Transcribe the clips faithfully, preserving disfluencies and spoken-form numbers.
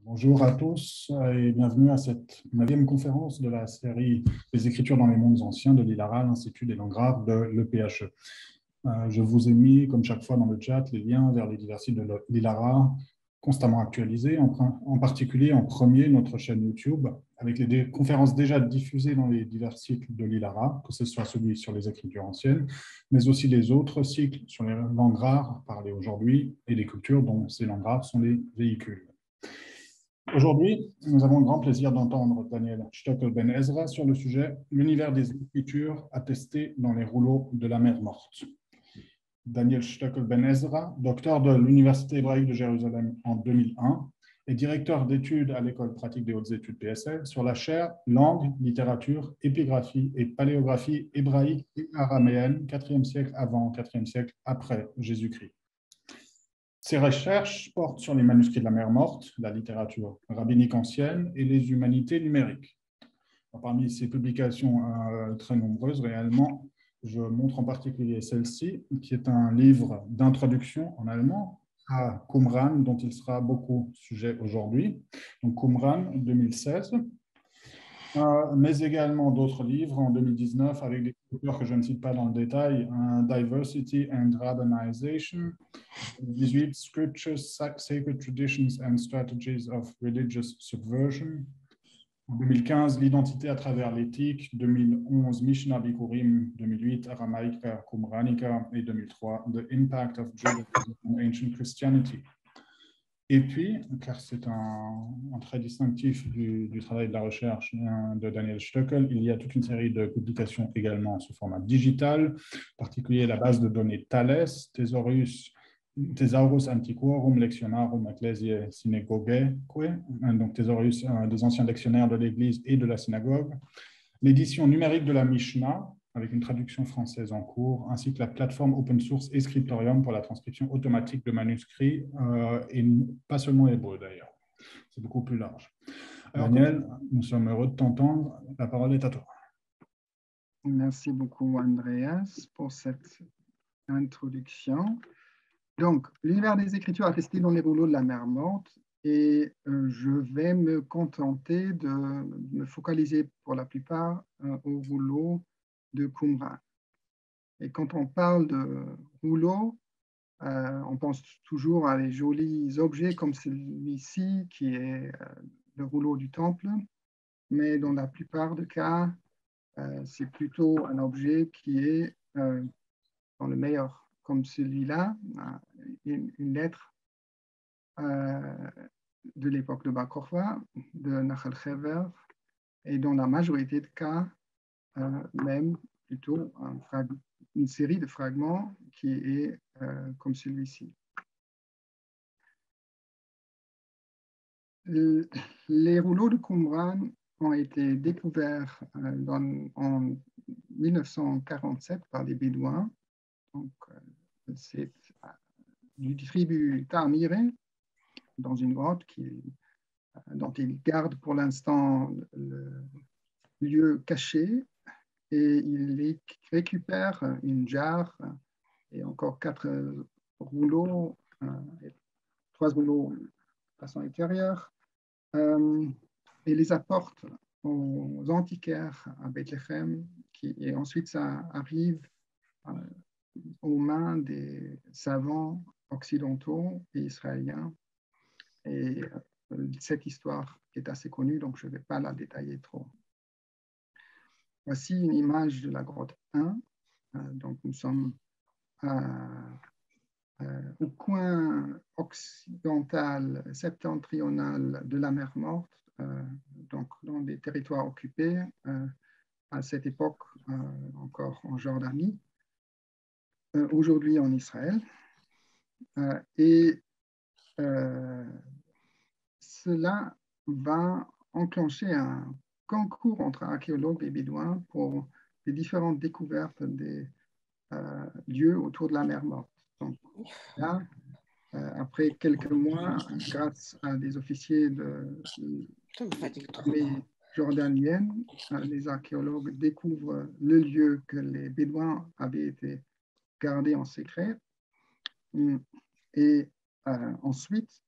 Bonjour à tous et bienvenue à cette neuvième conférence de la série des écritures dans les mondes anciens de l'ILARA, l'Institut des langues rares de l'E P H E. Euh, je vous ai mis, comme chaque fois dans le chat, les liens vers les divers sites de l'ILARA constamment actualisés, en, en particulier en premier notre chaîne YouTube, avec les conférences déjà diffusées dans les divers cycles de l'ILARA, que ce soit celui sur les écritures anciennes, mais aussi les autres cycles sur les langues rares parlées aujourd'hui et les cultures dont ces langues rares sont les véhicules. Aujourd'hui, nous avons le grand plaisir d'entendre Daniel Stöckel-Ben Ezra sur le sujet « L'univers des écritures attesté dans les rouleaux de la mer morte ». Daniel Stöckel-Ben Ezra, docteur de l'Université hébraïque de Jérusalem en deux mille un, est directeur d'études à l'École pratique des hautes études P S L sur la chaire Langue, littérature, épigraphie et paléographie hébraïque et araméenne, quatrième siècle avant, quatrième siècle après Jésus-Christ. Ses recherches portent sur les manuscrits de la mer morte, la littérature rabbinique ancienne et les humanités numériques. Parmi ces publications euh, très nombreuses, réellement, je montre en particulier celle-ci, qui est un livre d'introduction en allemand à Qumran, dont il sera beaucoup sujet aujourd'hui. Donc Qumran, deux mille seize. Euh, mais également d'autres livres en deux mille dix-neuf avec des auteurs que je ne cite pas dans le détail, un Diversity and Rabbinization, dix-huit Scriptures, Sacred Traditions and Strategies of Religious Subversion, en deux mille quinze L'identité à travers l'éthique, deux mille onze Mishnah Bikurim, deux mille huit Aramaïka Qumranica et deux mille trois The Impact of Judaism on Ancient Christianity. Et puis, car c'est un, un trait distinctif du, du travail de la recherche de Daniel Stöckel, il y a toute une série de publications également sous format digital, en particulier la base de données Thales, Thesaurus, Thesaurus Antiquorum Lectionarum Ecclesiae Synagogae, donc Thesaurus des anciens lectionnaires de l'Église et de la synagogue, l'édition numérique de la Mishnah, avec une traduction française en cours, ainsi que la plateforme open source et Scriptorium pour la transcription automatique de manuscrits, euh, et pas seulement hébreu d'ailleurs. C'est beaucoup plus large. Alors, Daniel, nous sommes heureux de t'entendre. La parole est à toi. Merci beaucoup, Andreas, pour cette introduction. Donc, l'univers des Écritures attesté dans les rouleaux de la mer morte, et euh, je vais me contenter de me focaliser pour la plupart euh, au rouleau de Qumran. Et quand on parle de rouleau, euh, on pense toujours à des jolis objets comme celui-ci, qui est euh, le rouleau du temple, mais dans la plupart des cas, euh, c'est plutôt un objet qui est, euh, dans le meilleur, comme celui-là, une, une lettre euh, de l'époque de Bar Kokhba, de Nachal Chever, et dans la majorité de cas, euh, même plutôt un une série de fragments qui est euh, comme celui-ci. Le, les rouleaux de Qumran ont été découverts euh, dans, en mille neuf cent quarante-sept par des Bédouins. Donc, euh, c'est euh, du tribu Ta'miré, dans une grotte qui, dont ils gardent pour l'instant le lieu caché, et ils récupèrent une jarre et encore quatre rouleaux, euh, et trois rouleaux de façon intérieure, euh, et les apportent aux antiquaires à Bethléem, qui, et ensuite ça arrive euh, aux mains des savants occidentaux et israéliens. Et euh, cette histoire est assez connue, donc je ne vais pas la détailler trop. Voici une image de la grotte un. Euh, donc nous sommes à, euh, au coin occidental, septentrional de la mer Morte, euh, donc dans des territoires occupés, euh, à cette époque euh, encore en Jordanie, euh, aujourd'hui en Israël. Euh, et euh, cela va enclencher un concours entre archéologues et bédouins pour les différentes découvertes des euh, lieux autour de la mer Morte. Donc là, euh, après quelques mois, grâce à des officiers de l'armée jordanienne, euh, les archéologues découvrent le lieu que les bédouins avaient été gardés en secret. Et euh, ensuite,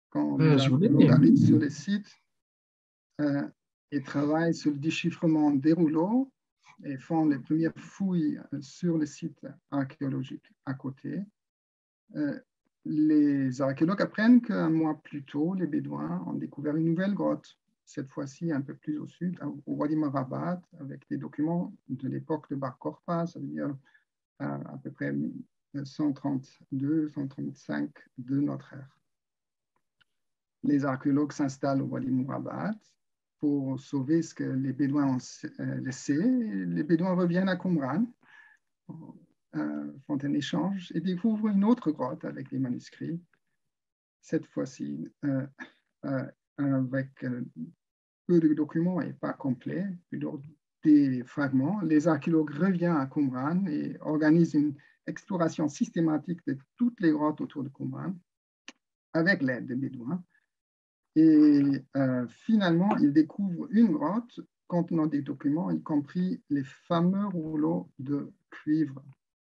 quand Euh, les je voulais... archéologues arrivent sur les sites euh, et travaillent sur le déchiffrement des rouleaux et font les premières fouilles sur le site archéologique à côté. Euh, les archéologues apprennent qu'un mois plus tôt, les Bédouins ont découvert une nouvelle grotte, cette fois-ci un peu plus au sud, au Wadi Marabat, avec des documents de l'époque de Bar Korpa, ça veut dire à, à peu près cent trente-deux cent trente-cinq de notre ère. Les archéologues s'installent au Wadi Marabat pour sauver ce que les Bédouins ont laissé. Les Bédouins reviennent à Qumran, euh, font un échange et découvrent une autre grotte avec des manuscrits, cette fois-ci euh, euh, avec euh, peu de documents et pas complets, plutôt des fragments. Les archéologues reviennent à Qumran et organisent une exploration systématique de toutes les grottes autour de Qumran avec l'aide des Bédouins. Et euh, finalement, ils découvrent une grotte contenant des documents, y compris les fameux rouleaux de cuivre.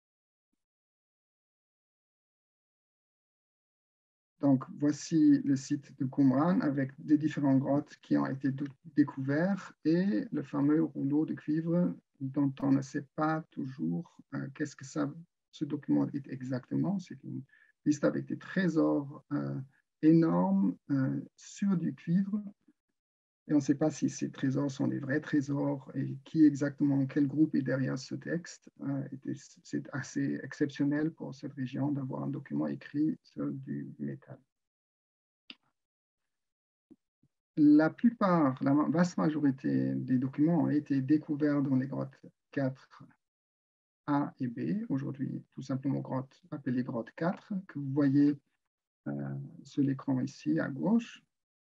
Donc, voici le site de Qumran avec des différentes grottes qui ont été découvertes et le fameux rouleau de cuivre dont on ne sait pas toujours euh, qu'est-ce que ça, ce document est exactement. C'est une liste avec des trésors euh, énormes euh, sur du cuivre. Et on ne sait pas si ces trésors sont des vrais trésors et qui exactement, quel groupe est derrière ce texte. Euh, c'est assez exceptionnel pour cette région d'avoir un document écrit sur du métal. La plupart, la vaste majorité des documents ont été découverts dans les grottes quatre A et B, aujourd'hui tout simplement grotte, appelée grotte quatre, que vous voyez euh, sur l'écran ici à gauche.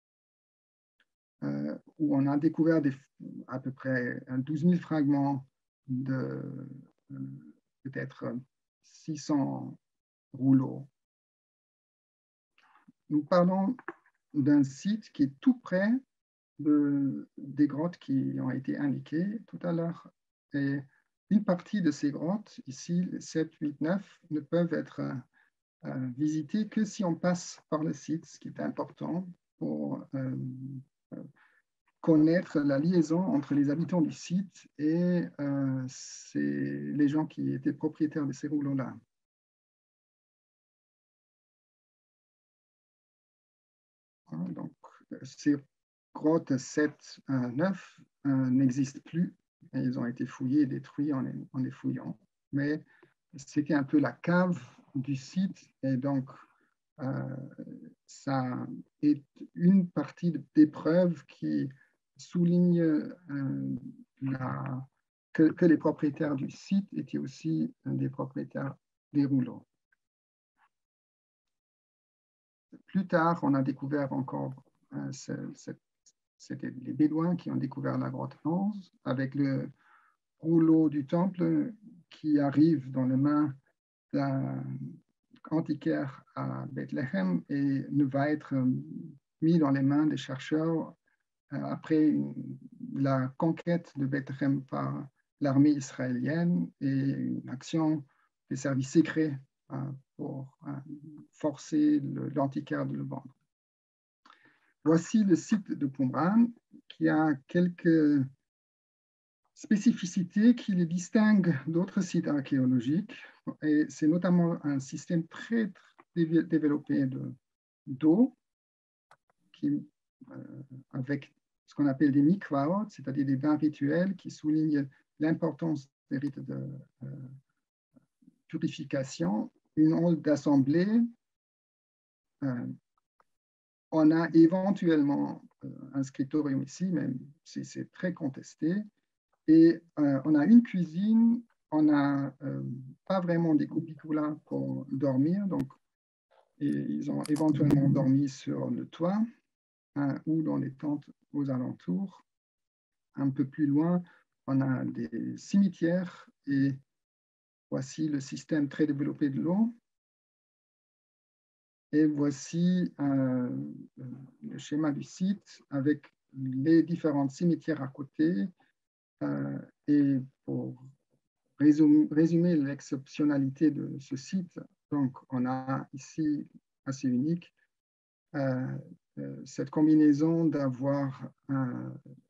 Euh, où on a découvert des, à peu près douze mille fragments de euh, peut-être six cents rouleaux. Nous parlons d'un site qui est tout près de, des grottes qui ont été indiquées tout à l'heure. Et une partie de ces grottes, ici, sept, huit, neuf, ne peuvent être euh, visitées que si on passe par le site, ce qui est important pour euh, connaître la liaison entre les habitants du site et euh, les gens qui étaient propriétaires de ces rouleaux-là. Donc, ces grottes sept, neuf euh, n'existent plus. Et ils ont été fouillés et détruits en les, en les fouillant. Mais c'était un peu la cave du site. Et donc, euh, ça est une partie des preuves qui souligne euh, la, que, que les propriétaires du site étaient aussi des propriétaires des rouleaux. Plus tard, on a découvert encore, euh, c'était les Bédouins qui ont découvert la grotte onze avec le rouleau du temple qui arrive dans les mains d'un antiquaire à Bethléem et ne va être mis dans les mains des chercheurs après une, la conquête de Bethléem par l'armée israélienne et une action des services secrets euh, pour euh, forcer l'antiquaire de le vendre. Voici le site de Qumran qui a quelques spécificités qui le distinguent d'autres sites archéologiques. Et c'est notamment un système très, très développé d'eau qui euh, avec ce qu'on appelle des mikvaot, c'est-à-dire des bains rituels qui soulignent l'importance des rites de euh, purification, une hall d'assemblée. Euh, on a éventuellement euh, un scriptorium ici, même si c'est très contesté. Et euh, on a une cuisine, on n'a euh, pas vraiment des cubicules pour dormir, donc et ils ont éventuellement dormi sur le toit hein, ou dans les tentes aux alentours. Un peu plus loin, on a des cimetières et voici le système très développé de l'eau. Et voici euh, le schéma du site avec les différents cimetières à côté. Euh, et pour résumer, résumer l'exceptionnalité de ce site, donc on a ici, assez unique, euh, euh, cette combinaison d'avoir euh,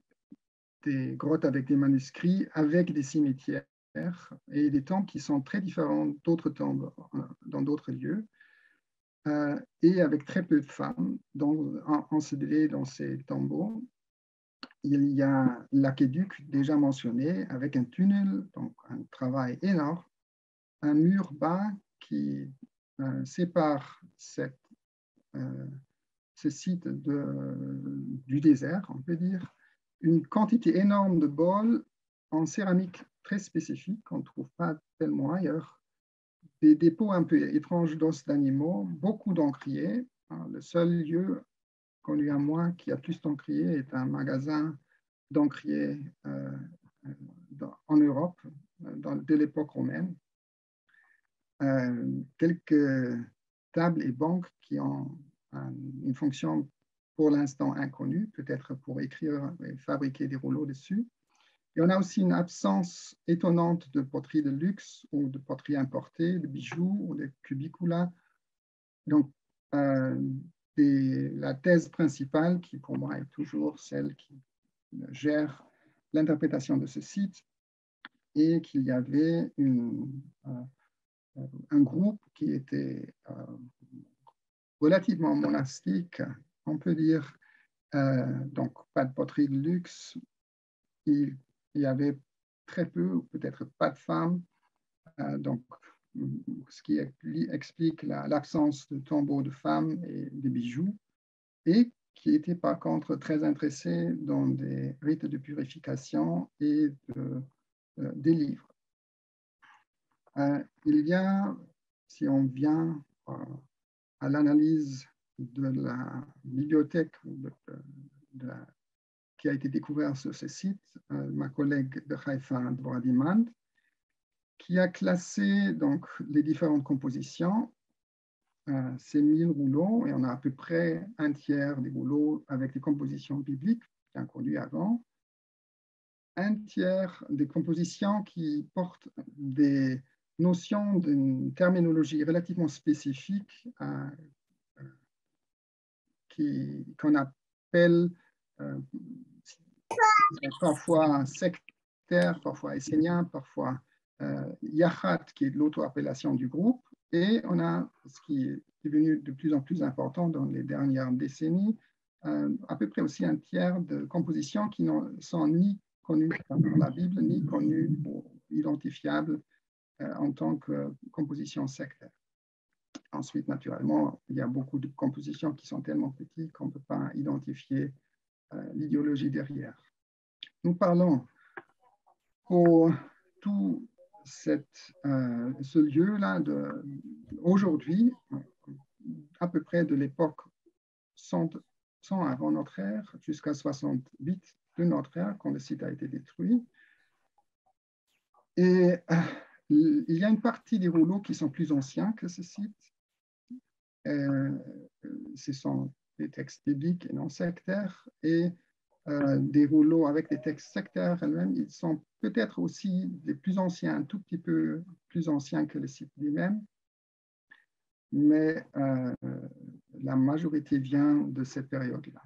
des grottes avec des manuscrits, avec des cimetières et des temples qui sont très différents d'autres temples dans d'autres lieux, euh, et avec très peu de femmes ensevelies dans ces tombeaux. Il y a l'aqueduc déjà mentionné, avec un tunnel, donc un travail énorme, un mur bas qui euh, sépare cette, euh, ce site de, du désert, on peut dire, une quantité énorme de bols en céramique très spécifique qu'on ne trouve pas tellement ailleurs, des dépôts un peu étranges d'os d'animaux, beaucoup d'encriers. Le seul lieu connu à moi qui a plus d'encriers est un magasin d'encriers euh, en Europe, dans, dès l'époque romaine. Euh, quelques tables et banques qui ont un, une fonction pour l'instant inconnue, peut-être pour écrire et fabriquer des rouleaux dessus. Et on a aussi une absence étonnante de poterie de luxe ou de poterie importée, de bijoux ou de cubicula. Donc, euh, des, la thèse principale, qui pour moi est toujours celle qui gère l'interprétation de ce site, est qu'il y avait une, euh, un groupe qui était euh, relativement monastique, on peut dire, euh, donc pas de poterie de luxe, il, il y avait très peu ou peut-être pas de femmes, euh, donc ce qui explique l'absence la, de tombeaux de femmes et des bijoux, et qui étaient par contre très intéressés dans des rites de purification et de, euh, des livres. Euh, il y a, si on vient euh, à l'analyse de la bibliothèque de, de la, qui a été découverte sur ce site, euh, ma collègue de Haïfa, Dvorah Dimand, qui a classé donc les différentes compositions. Euh, c'est mille rouleaux, et on a à peu près un tiers des rouleaux avec des compositions bibliques, bien connues avant, un tiers des compositions qui portent des notions d'une terminologie relativement spécifique euh, qui, qu'on appelle euh, parfois sectaire, parfois essénien, parfois euh, Yachat, qui est l'auto-appellation du groupe, et on a ce qui est devenu de plus en plus important dans les dernières décennies, euh, à peu près aussi un tiers de compositions qui ne sont ni connues dans la Bible, ni connues ou identifiables euh, en tant que composition sectaire. Ensuite, naturellement, il y a beaucoup de compositions qui sont tellement petites qu'on ne peut pas identifier euh, l'idéologie derrière. Nous parlons pour tout cette, euh, ce lieu-là aujourd'hui, à peu près de l'époque cent, cent avant notre ère jusqu'à soixante-huit de notre ère, quand le site a été détruit. Et euh, il y a une partie des rouleaux qui sont plus anciens que ce site. Euh, ce sont des textes bibliques et non sectaires, et euh, des rouleaux avec des textes sectaires elles-mêmes, ils sont peut-être aussi des plus anciens, un tout petit peu plus anciens que le site lui-même, mais euh, la majorité vient de cette période-là.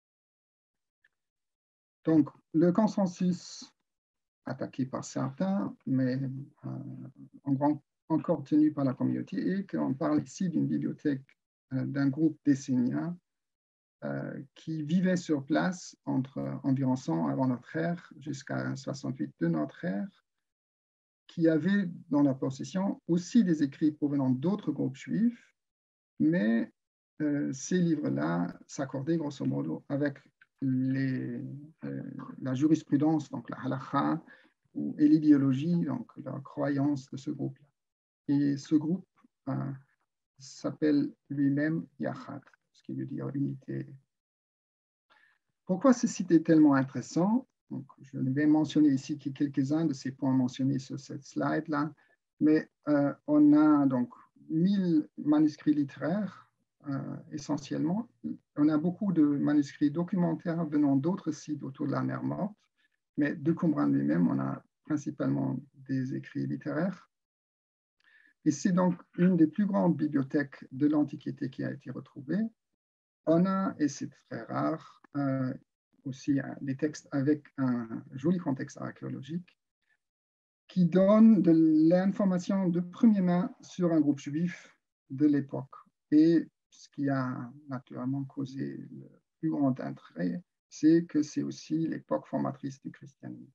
Donc, le consensus attaqué par certains, mais euh, en grand, encore tenu par la communauté, est qu'on parle ici d'une bibliothèque euh, d'un groupe d'Esséniens euh, qui vivait sur place entre environ cent avant notre ère jusqu'à soixante-huit de notre ère, qui avait dans leur possession aussi des écrits provenant d'autres groupes juifs, mais euh, ces livres-là s'accordaient grosso modo avec les, euh, la jurisprudence, donc la halakha, et l'idéologie, donc la croyance de ce groupe-là. Et ce groupe euh, s'appelle lui-même Yachat, ce qui veut dire unité. Pourquoi ce site est tellement intéressant? Donc, je vais mentionner ici quelques-uns de ces points mentionnés sur cette slide-là, mais euh, on a donc mille manuscrits littéraires, euh, essentiellement. On a beaucoup de manuscrits documentaires venant d'autres sites autour de la mer Morte, mais de Qumran lui-même, on a principalement des écrits littéraires. Et c'est donc une des plus grandes bibliothèques de l'Antiquité qui a été retrouvée. on a, et c'est très rare, euh, aussi hein, des textes avec un joli contexte archéologique qui donnent de l'information de première main sur un groupe juif de l'époque. Et ce qui a naturellement causé le plus grand intérêt, c'est que c'est aussi l'époque formatrice du christianisme.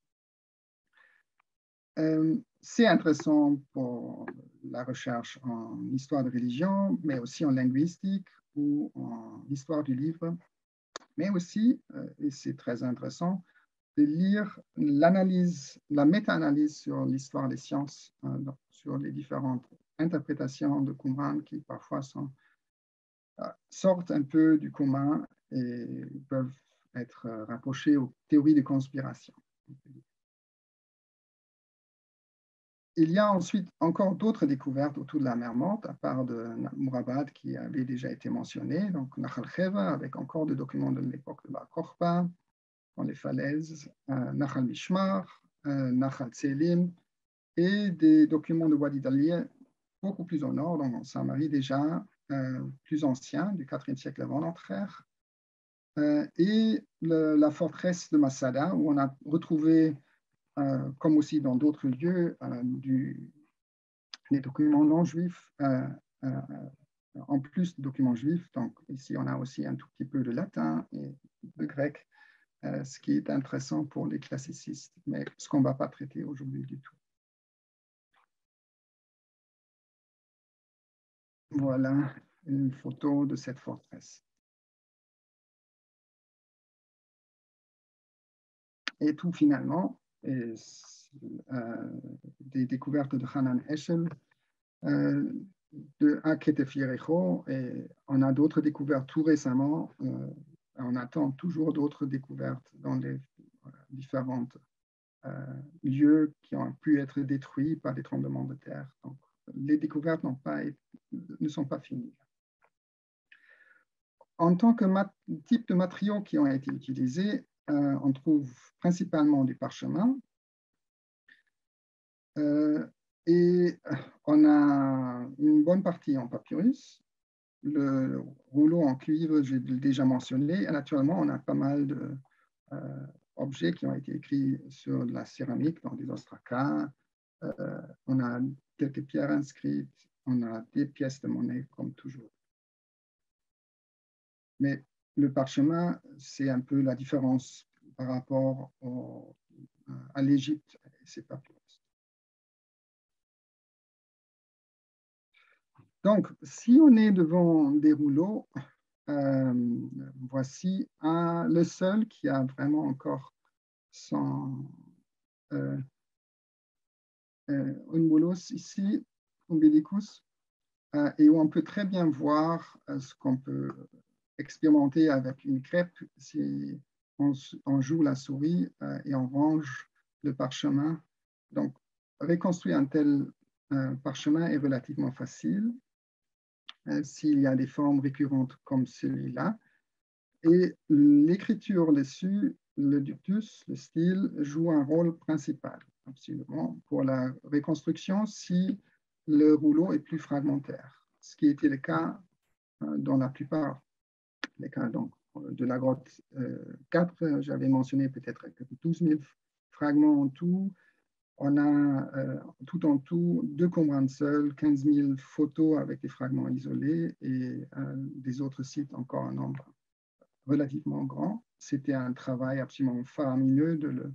Euh, c'est intéressant pour la recherche en histoire de religion, mais aussi en linguistique ou en histoire du livre, mais aussi, euh, et c'est très intéressant, de lire l'analyse, la méta-analyse sur l'histoire des sciences, euh, sur les différentes interprétations de Qumran qui parfois sont, euh, sortent un peu du commun et peuvent être euh, rapprochées aux théories de conspiration. Il y a ensuite encore d'autres découvertes autour de la mer Morte, à part de Mourabad qui avait déjà été mentionné, donc Nahal Kheva, avec encore des documents de l'époque de la Korba, dans les falaises, euh, Nahal Mishmar, euh, Nahal Tselim, et des documents de Wadi Dalieh beaucoup plus au nord, donc en Samarie déjà, euh, plus anciens, du quatrième siècle avant notre ère, euh, et le, la forteresse de Masada, où on a retrouvé Euh, comme aussi dans d'autres lieux, euh, du, des documents non juifs, euh, euh, en plus de documents juifs. Donc ici, on a aussi un tout petit peu de latin et de grec, euh, ce qui est intéressant pour les classicistes, mais ce qu'on ne va pas traiter aujourd'hui du tout. Voilà une photo de cette forteresse. Et tout finalement, et, euh, des découvertes de Hanan Eshel, euh, de Aketef Yericho, et on a d'autres découvertes tout récemment. Euh, on attend toujours d'autres découvertes dans les voilà, différents euh, lieux qui ont pu être détruits par des tremblements de terre. Donc, les découvertes n'ont pas été, ne sont pas finies. En tant que type de matériaux qui ont été utilisés, euh, on trouve principalement du parchemin. Euh, et on a une bonne partie en papyrus. Le rouleau en cuivre, j'ai déjà mentionné. Et naturellement, on a pas mal d'objets euh, qui ont été écrits sur de la céramique, dans des ostracas. Euh, on a quelques pierres inscrites. On a des pièces de monnaie, comme toujours. Mais le parchemin, c'est un peu la différence par rapport au, à l'Égypte et ses papyrus. Donc, si on est devant des rouleaux, euh, voici un, le seul qui a vraiment encore son euh, euh, un bolos ici, umbilicus, euh, et où on peut très bien voir euh, ce qu'on peut expérimenter avec une crêpe si on, on joue la souris euh, et on range le parchemin. Donc, reconstruire un tel euh, parchemin est relativement facile euh, s'il y a des formes récurrentes comme celui-là. Et l'écriture dessus, le ductus, le style, joue un rôle principal, absolument, pour la reconstruction si le rouleau est plus fragmentaire, ce qui était le cas euh, dans la plupart des cas. Donc, de la grotte euh, quatre, j'avais mentionné peut-être douze mille fragments en tout. On a euh, tout en tout deux Qumran seuls, quinze mille photos avec des fragments isolés et euh, des autres sites encore un nombre relativement grand. C'était un travail absolument faramineux de, le,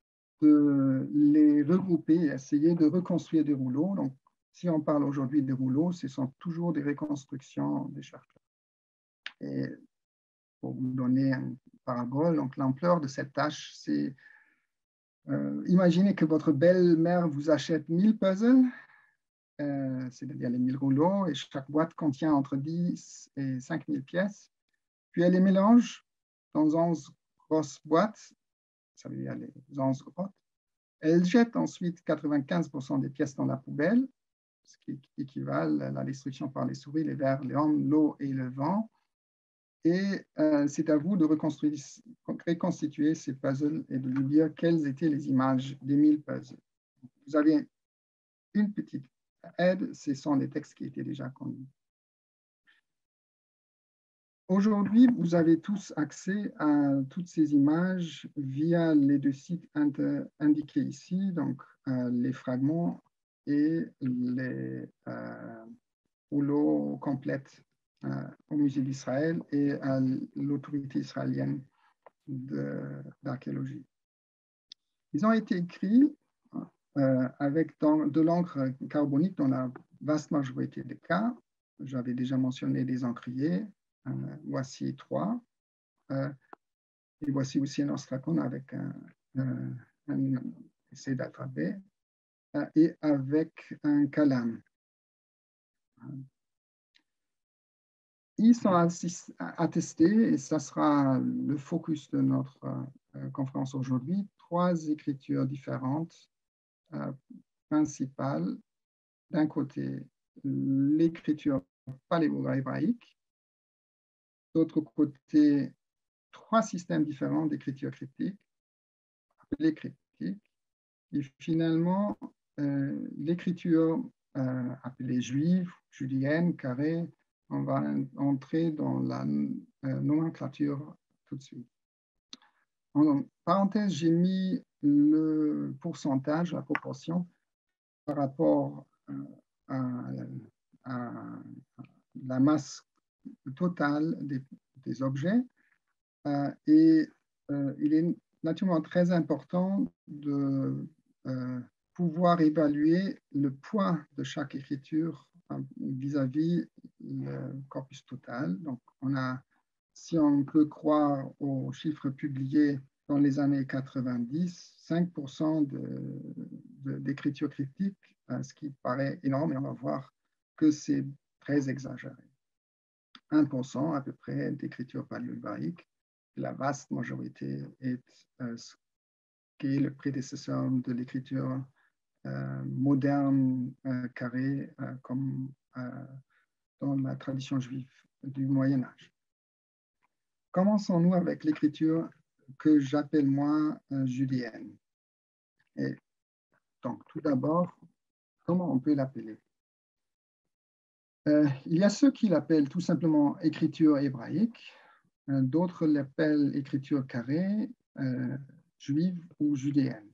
de les regrouper et essayer de reconstruire des rouleaux. Donc, si on parle aujourd'hui des rouleaux, ce sont toujours des reconstructions des chercheurs. Et pour vous donner une parabole, donc l'ampleur de cette tâche, c'est euh, imaginez que votre belle-mère vous achète mille puzzles, euh, c'est-à-dire les mille rouleaux, et chaque boîte contient entre dix et cinq mille pièces. Puis elle les mélange dans onze grosses boîtes, ça veut dire les onze grottes. Elle jette ensuite quatre-vingt-quinze pour cent des pièces dans la poubelle, ce qui équivaut à la destruction par les souris, les vers, les hommes, l'eau et le vent. Et euh, c'est à vous de reconstituer ces puzzles et de lui dire quelles étaient les images des mille puzzles. Vous avez une petite aide, ce sont des textes qui étaient déjà connus. Aujourd'hui, vous avez tous accès à toutes ces images via les deux sites indiqués ici, donc euh, les fragments et les euh, rouleaux complètes euh, au musée d'Israël et à l'autorité israélienne d'archéologie. Ils ont été écrits euh, avec dans, de l'encre carbonique dans la vaste majorité des cas. J'avais déjà mentionné des encriers. Euh, voici trois. Euh, et voici aussi un ostracon avec un, un, un essai d'alphabet euh, et avec un calame. Ils sont attestés, et ça sera le focus de notre euh, conférence aujourd'hui, trois écritures différentes euh, principales. D'un côté, l'écriture paléo-hébraïque, d'autre côté, trois systèmes différents d'écriture cryptique, appelés cryptiques, et finalement, euh, l'écriture euh, appelée juive, julienne, carrée. On va entrer dans la euh, nomenclature tout de suite. En parenthèse, j'ai mis le pourcentage, la proportion par rapport euh, à, à, la masse totale des, des objets. Euh, et euh, il est naturellement très important de euh, pouvoir évaluer le poids de chaque écriture vis-à-vis le corpus total. Donc, on a, si on peut croire aux chiffres publiés dans les années quatre-vingt-dix, cinq pour cent d'écriture cryptique, ce qui paraît énorme, et on va voir que c'est très exagéré. un pour cent à peu près d'écriture paléo-hébraïque. La vaste majorité est euh, ce qui est le prédécesseur de l'écriture euh, moderne euh, carrée, euh, comme euh, dans la tradition juive du Moyen Âge. Commençons-nous avec l'écriture que j'appelle moi euh, julienne. Et donc, tout d'abord, comment on peut l'appeler? euh, Il y a ceux qui l'appellent tout simplement écriture hébraïque, euh, d'autres l'appellent écriture carrée, euh, juive ou judéenne.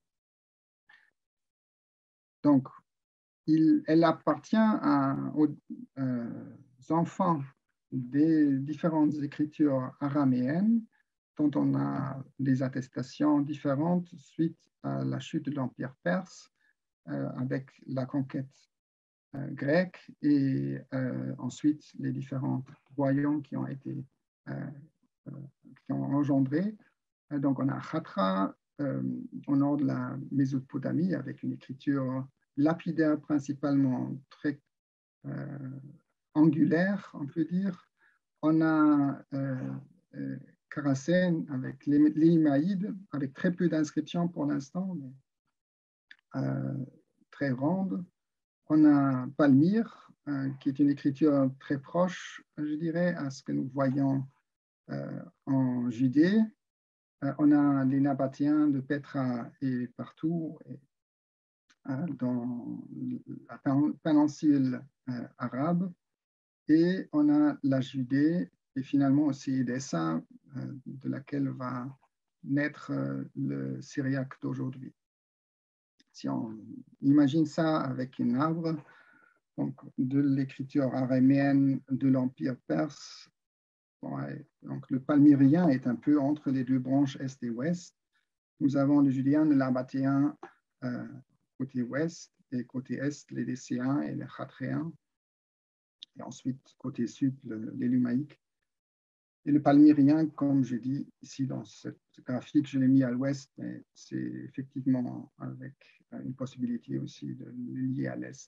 Donc, il, elle appartient à, aux euh, enfants des différentes écritures araméennes dont on a des attestations différentes suite à la chute de l'Empire perse euh, avec la conquête euh, grecque et euh, ensuite les différents royaumes qui ont été euh, euh, qui ont engendré. Donc on a Khatra euh, au nord de la Mésopotamie avec une écriture lapidaire principalement très euh, angulaire, on peut dire. On a euh, euh, Karasen avec l'Imaïde, avec très peu d'inscriptions pour l'instant, mais euh, très ronde. On a Palmyre, euh, qui est une écriture très proche, je dirais, à ce que nous voyons euh, en Judée. Euh, on a les Nabatéens de Petra et partout, et, euh, dans la péninsule euh, arabe. Et on a la Judée et finalement aussi Edessa, euh, de laquelle va naître euh, le syriaque d'aujourd'hui. Si on imagine ça avec un arbre, donc de l'écriture araméenne de l'Empire perse, ouais, donc le palmyrien est un peu entre les deux branches est et ouest. Nous avons le judéen, le nabatéen euh, côté ouest et côté est, les décéens et les khatréens. Et ensuite, côté sud, l'élumaïque. Et le palmyrien, comme je dis ici dans cette graphique, je l'ai mis à l'ouest, mais c'est effectivement avec une possibilité aussi de le lier à l'est.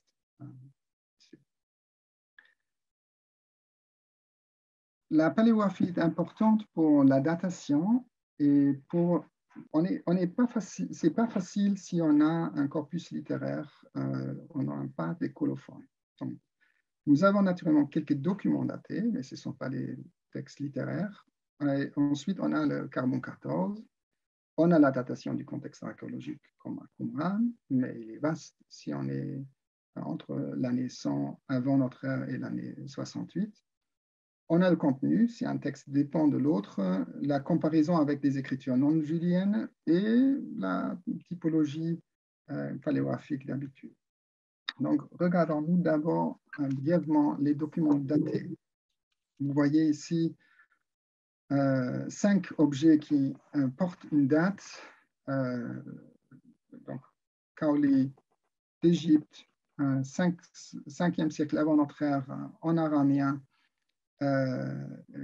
La paléographie est importante pour la datation et pour on est on n'est pas facile c'est pas facile si on a un corpus littéraire, euh, on n'a pas des colophons. Donc, nous avons naturellement quelques documents datés, mais ce ne sont pas des textes littéraires. Et ensuite, on a le carbone quatorze. On a la datation du contexte archéologique comme à Qumran, mais il est vaste si on est entre l'année cent avant notre ère et l'année soixante-huit. on a le contenu, si un texte dépend de l'autre, la comparaison avec des écritures non juliennes et la typologie euh, paléographique d'habitude. Donc, regardons-nous d'abord euh, brièvement les documents datés. Vous voyez ici euh, cinq objets qui euh, portent une date. Euh, donc, Kaoli d'Égypte, euh, cinquième siècle avant notre ère, euh, en araméen. Euh,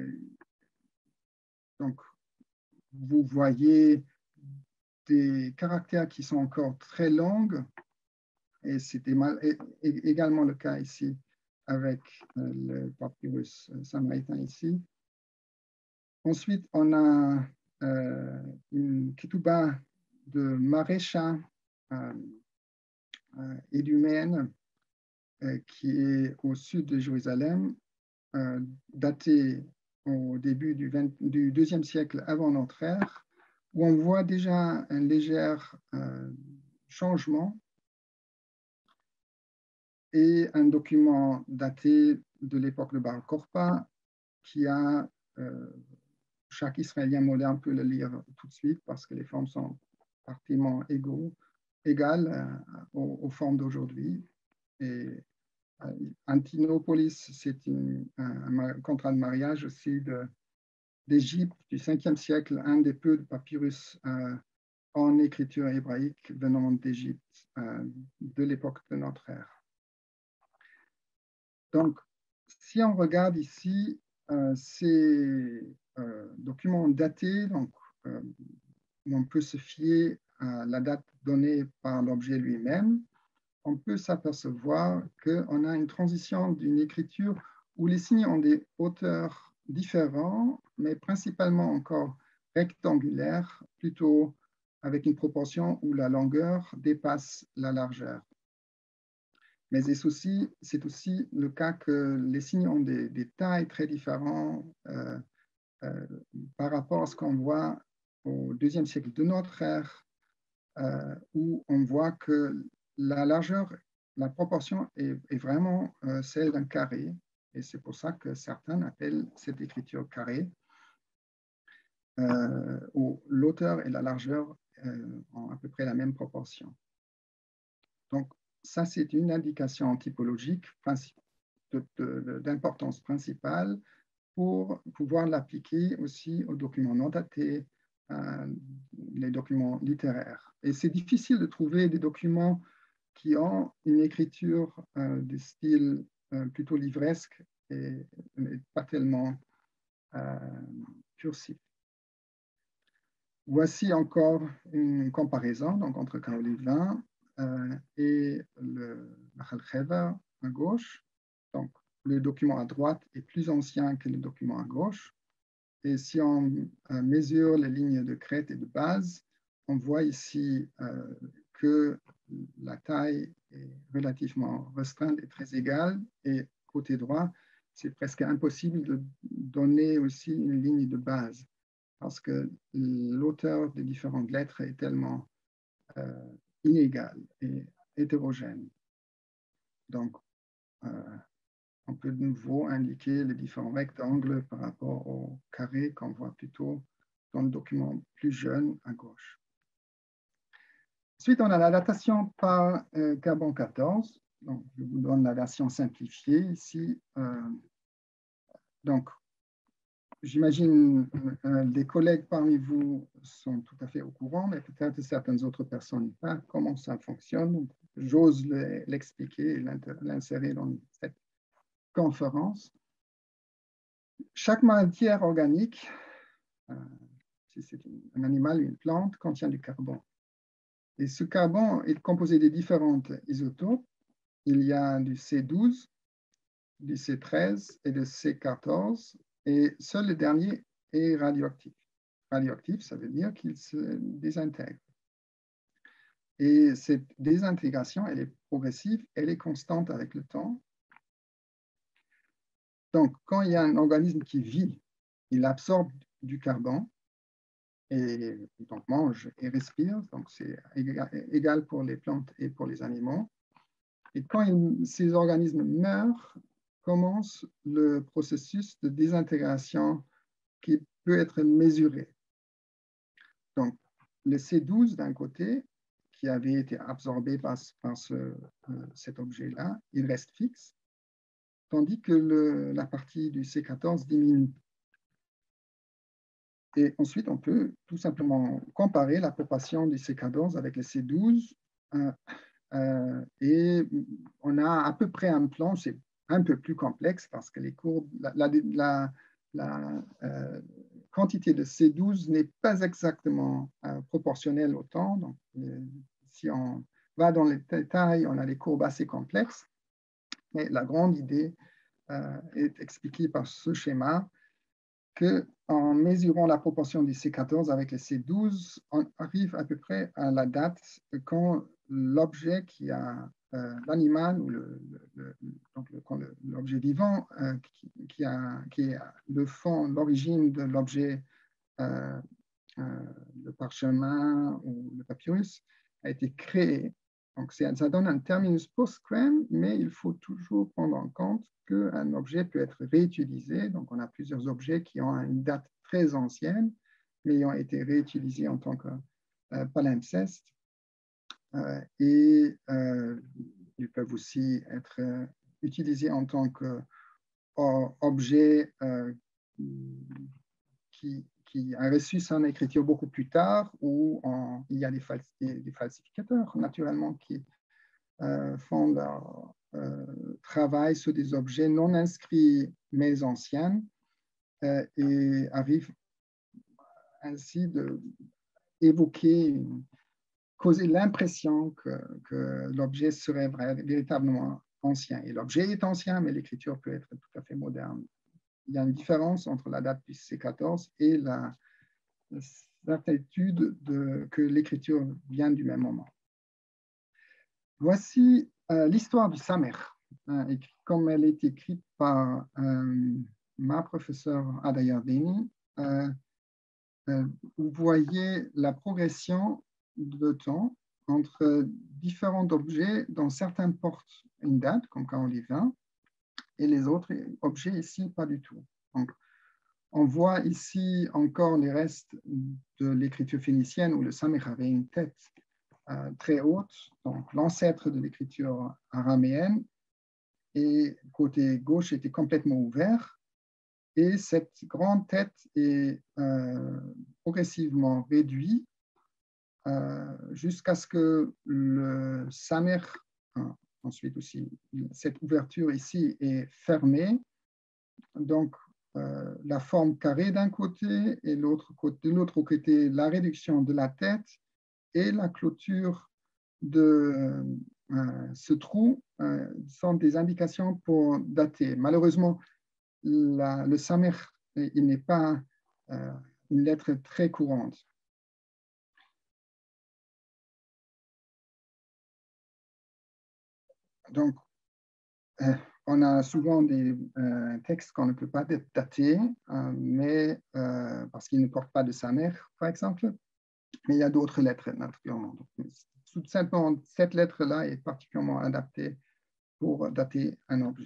donc, vous voyez des caractères qui sont encore très longs, et c'était également le cas ici avec euh, le papyrus samaritain ici. Ensuite, on a euh, une ketouba de Marécha euh, euh, édumène euh, qui est au sud de Jérusalem, euh, datée au début du, vingt, du deuxième siècle avant notre ère, où on voit déjà un léger euh, changement, et un document daté de l'époque de Bar Korpa qui a, euh, chaque Israélien moderne peut le lire tout de suite parce que les formes sont parfaitement égaux, égales euh, aux, aux formes d'aujourd'hui. Et euh, Antinopolis, c'est un, un contrat de mariage aussi de, d'Égypte du cinquième siècle, un des peu de papyrus euh, en écriture hébraïque venant d'Égypte euh, de l'époque de notre ère. Donc, si on regarde ici euh, ces euh, documents datés, donc, euh, on peut se fier à la date donnée par l'objet lui-même, on peut s'apercevoir qu'on a une transition d'une écriture où les signes ont des hauteurs différentes, mais principalement encore rectangulaires, plutôt avec une proportion où la longueur dépasse la largeur. Mais c'est aussi, c'est aussi le cas que les signes ont des, des tailles très différentes euh, euh, par rapport à ce qu'on voit au deuxième siècle de notre ère, euh, où on voit que la largeur, la proportion est, est vraiment euh, celle d'un carré, et c'est pour ça que certains appellent cette écriture carrée, euh, où l'auteur et la largeur euh, ont à peu près la même proportion. Donc, ça, c'est une indication typologique d'importance principale pour pouvoir l'appliquer aussi aux documents non datés, euh, les documents littéraires. Et c'est difficile de trouver des documents qui ont une écriture euh, de style euh, plutôt livresque et, et pas tellement euh, cursif. Voici encore une comparaison donc, entre Kaoli vingt euh, et le Nachal Chever à gauche. Donc, le document à droite est plus ancien que le document à gauche. Et si on euh, mesure les lignes de crête et de base, on voit ici euh, que la taille est relativement restreinte et très égale. Et côté droit, c'est presque impossible de donner aussi une ligne de base parce que l'auteur des différentes lettres est tellement euh, inégal et hétérogène. Donc, euh, on peut de nouveau indiquer les différents rectangles par rapport au carré qu'on voit plutôt dans le document plus jeune à gauche. Ensuite, on a la datation par euh, carbone quatorze. Donc, je vous donne la version simplifiée ici. Euh, donc, j'imagine euh, des collègues parmi vous sont tout à fait au courant, mais peut-être certaines autres personnes pas comment ça fonctionne. J'ose l'expliquer et l'insérer dans cette conférence. Chaque matière organique, euh, si c'est un animal, une plante, contient du carbone. Et ce carbone est composé de différentes isotopes. Il y a du C douze, du C treize et du C quatorze, et seul le dernier est radioactif. Radioactif, ça veut dire qu'il se désintègre. Et cette désintégration, elle est progressive, elle est constante avec le temps. Donc, quand il y a un organisme qui vit, il absorbe du carbone et donc mange et respire. Donc, c'est égal pour les plantes et pour les animaux. Et quand il, ces organismes meurent, commence le processus de désintégration qui peut être mesuré. Donc, le C douze d'un côté, qui avait été absorbé par, par ce, euh, cet objet-là, il reste fixe, tandis que le, la partie du C quatorze diminue. Et ensuite, on peut tout simplement comparer la proportion du C quatorze avec le C douze euh, euh, et on a à peu près un plan, c'est un peu plus complexe parce que les courbes, la, la, la, la euh, quantité de C douze n'est pas exactement euh, proportionnelle au temps. Donc, euh, si on va dans les détails, on a des courbes assez complexes, mais la grande idée euh, est expliquée par ce schéma qu'en mesurant la proportion du C quatorze avec le C douze, on arrive à peu près à la date quand l'objet qui a euh, l'animal ou le, le, le, donc l'objet vivant euh, qui, qui, a, qui est le fond, l'origine de l'objet, euh, euh, le parchemin ou le papyrus, a été créé. Donc, ça donne un terminus post-squam, mais il faut toujours prendre en compte qu'un objet peut être réutilisé. Donc, on a plusieurs objets qui ont une date très ancienne, mais ayant été réutilisés en tant que euh, palimpseste. Euh, et euh, ils peuvent aussi être euh, utilisés en tant qu'objet euh, qui, qui a reçu son écriture beaucoup plus tard, où on, il y a des, fals des, des falsificateurs, naturellement, qui euh, font leur euh, travail sur des objets non inscrits mais anciens euh, et arrivent ainsi d'évoquer, causer l'impression que, que l'objet serait vrai, véritablement ancien. Et l'objet est ancien, mais l'écriture peut être tout à fait moderne. Il y a une différence entre la date du C quatorze et la certitude de, que l'écriture vient du même moment. Voici euh, l'histoire du Samer, hein, comme elle est écrite par euh, ma professeure Ada Yardeni. Euh, euh, vous voyez la progression de temps entre différents objets dont certains portent une date, comme Carolivin, et les autres objets ici, pas du tout. Donc, on voit ici encore les restes de l'écriture phénicienne où le Samer avait une tête euh, très haute, donc l'ancêtre de l'écriture araméenne, et côté gauche était complètement ouvert. Et cette grande tête est euh, progressivement réduite euh, jusqu'à ce que le Samer, hein, ensuite aussi, cette ouverture ici est fermée. Donc, euh, la forme carrée d'un côté et l'autre côté, de l'autre côté, la réduction de la tête et la clôture de euh, ce trou euh, sont des indications pour dater. Malheureusement, la, le Samer, il n'est pas euh, une lettre très courante. Donc, euh, on a souvent des euh, textes qu'on ne peut pas dater, euh, mais euh, parce qu'ils ne portent pas de Samer, par exemple. Mais il y a d'autres lettres, naturellement. Donc, tout simplement, cette lettre-là est particulièrement adaptée pour dater un objet.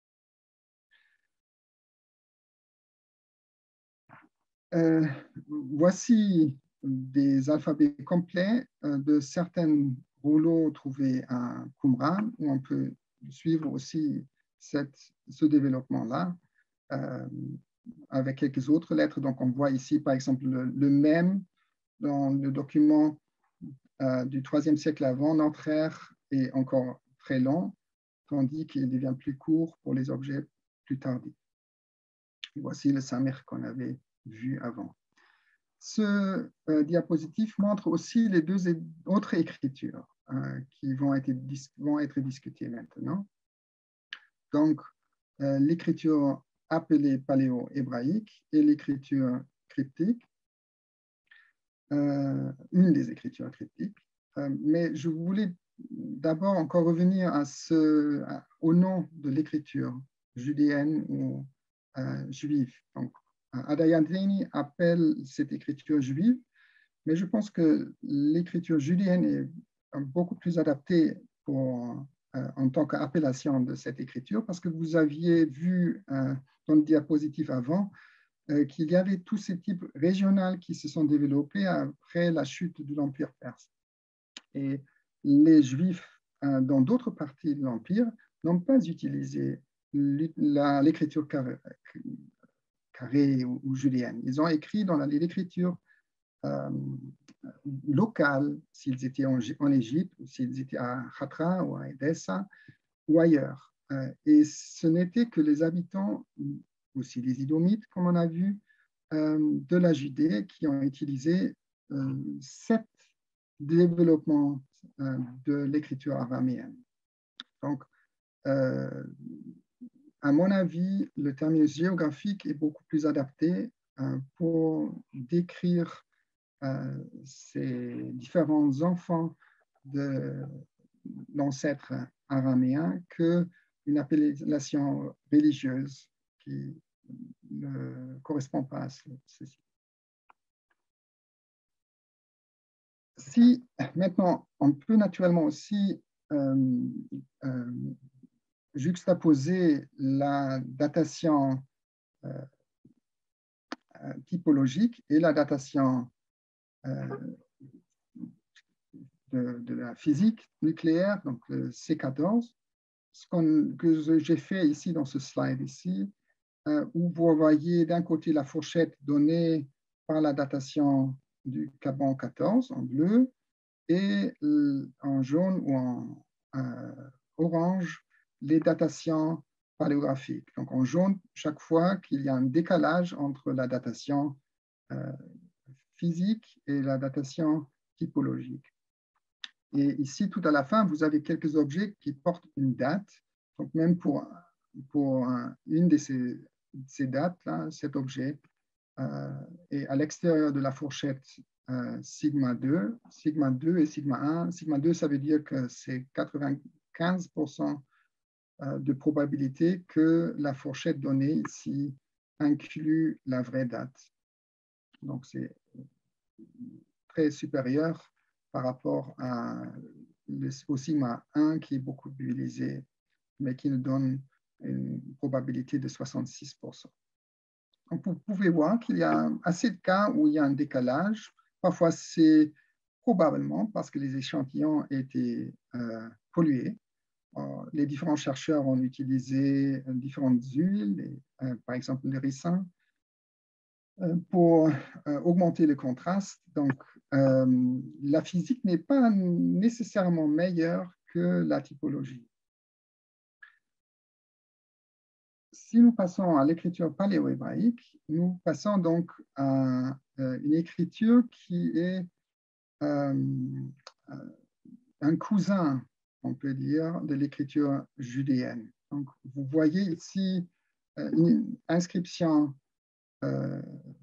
Euh, voici des alphabets complets euh, de certains rouleaux trouvés à Qumran, où on peut suivre aussi cette, ce développement-là euh, avec quelques autres lettres. Donc, on voit ici, par exemple, le, le même dans le document euh, du troisième siècle avant notre ère est encore très long, tandis qu'il devient plus court pour les objets plus tardifs. Voici le Samer qu'on avait vu avant. Ce euh, diapositive montre aussi les deux autres écritures euh, qui vont être, vont être discutées maintenant. Donc, euh, l'écriture appelée paléo-hébraïque et l'écriture cryptique, euh, une des écritures cryptiques. Euh, mais je voulais d'abord encore revenir à ce, à, au nom de l'écriture judéenne ou euh, juive. Donc, Ada Yardeni appelle cette écriture juive, mais je pense que l'écriture judéenne est beaucoup plus adaptée pour euh, en tant qu'appellation de cette écriture, parce que vous aviez vu euh, dans le diapositive avant euh, qu'il y avait tous ces types régionaux qui se sont développés après la chute de l'Empire perse. Et les Juifs euh, dans d'autres parties de l'Empire n'ont pas utilisé l'écriture carrée, carrée ou, ou julienne. Ils ont écrit dans l'écriture euh, locale, s'ils étaient en, en Égypte, ou s'ils étaient à Khatra ou à Edessa ou ailleurs. Euh, et ce n'était que les habitants, aussi les Idomites, comme on a vu, euh, de la Judée qui ont utilisé euh, cet développement euh, de l'écriture araméenne. Donc, euh, à mon avis, le terminus géographique est beaucoup plus adapté euh, pour décrire euh, ces différents enfants de l'ancêtre araméen qu'une appellation religieuse qui ne correspond pas à ceci. Si maintenant, on peut naturellement aussi euh, euh, juxtaposer la datation euh, typologique et la datation euh, de, de la physique nucléaire, donc le C quatorze, ce qu'on, que j'ai fait ici dans ce slide ici, euh, où vous voyez d'un côté la fourchette donnée par la datation du carbone quatorze en bleu et en jaune ou en euh, orange les datations paléographiques. Donc en jaune, chaque fois qu'il y a un décalage entre la datation euh, physique et la datation typologique. Et ici, tout à la fin, vous avez quelques objets qui portent une date. Donc même pour, pour un, une de ces, ces dates-là, cet objet euh, est à l'extérieur de la fourchette euh, sigma deux, sigma deux et sigma un. Sigma deux, ça veut dire que c'est quatre-vingt-quinze pour cent de probabilité que la fourchette donnée ici inclut la vraie date. Donc c'est très supérieur par rapport à, au sigma un qui est beaucoup utilisé, mais qui nous donne une probabilité de soixante-six pour cent. Donc, vous pouvez voir qu'il y a assez de cas où il y a un décalage. Parfois, c'est probablement parce que les échantillons étaient euh, pollués. Euh, les différents chercheurs ont utilisé différentes huiles, et, euh, par exemple le ricin, euh, pour euh, augmenter le contraste. Donc, euh, la physique n'est pas nécessairement meilleure que la typologie. Si nous passons à l'écriture paléo-hébraïque, nous passons donc à euh, une écriture qui est euh, un cousin, on peut dire, de l'écriture judéenne. Donc, vous voyez ici euh, une inscription euh,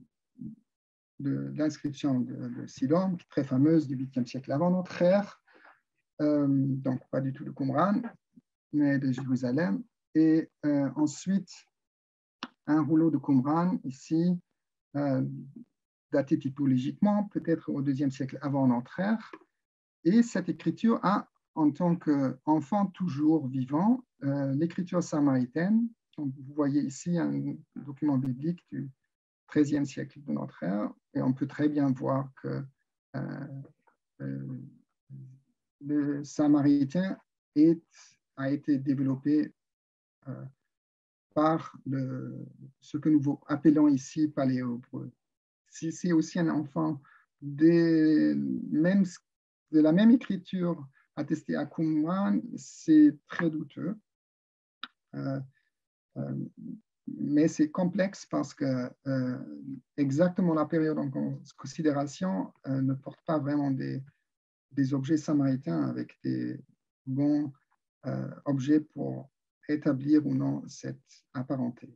de l'inscription de, de Sidon, très fameuse du huitième siècle avant notre ère, euh, donc pas du tout de Qumran, mais de Jérusalem. Et euh, ensuite, un rouleau de Qumran ici, euh, daté typologiquement, peut-être au deuxième siècle avant notre ère. Et cette écriture a, en tant qu'enfant toujours vivant, euh, l'écriture samaritaine. Donc, vous voyez ici un document biblique du treizième siècle de notre ère, et on peut très bien voir que euh, euh, le samaritain est, a été développé euh, par le, ce que nous appelons ici paléo-hébreu. Si c'est aussi un enfant des mêmes, de la même écriture attestée à Qumran, c'est très douteux. Euh, euh, mais c'est complexe parce que euh, exactement la période en considération euh, ne porte pas vraiment des, des objets samaritains avec des bons euh, objets pour établir ou non cette apparenté.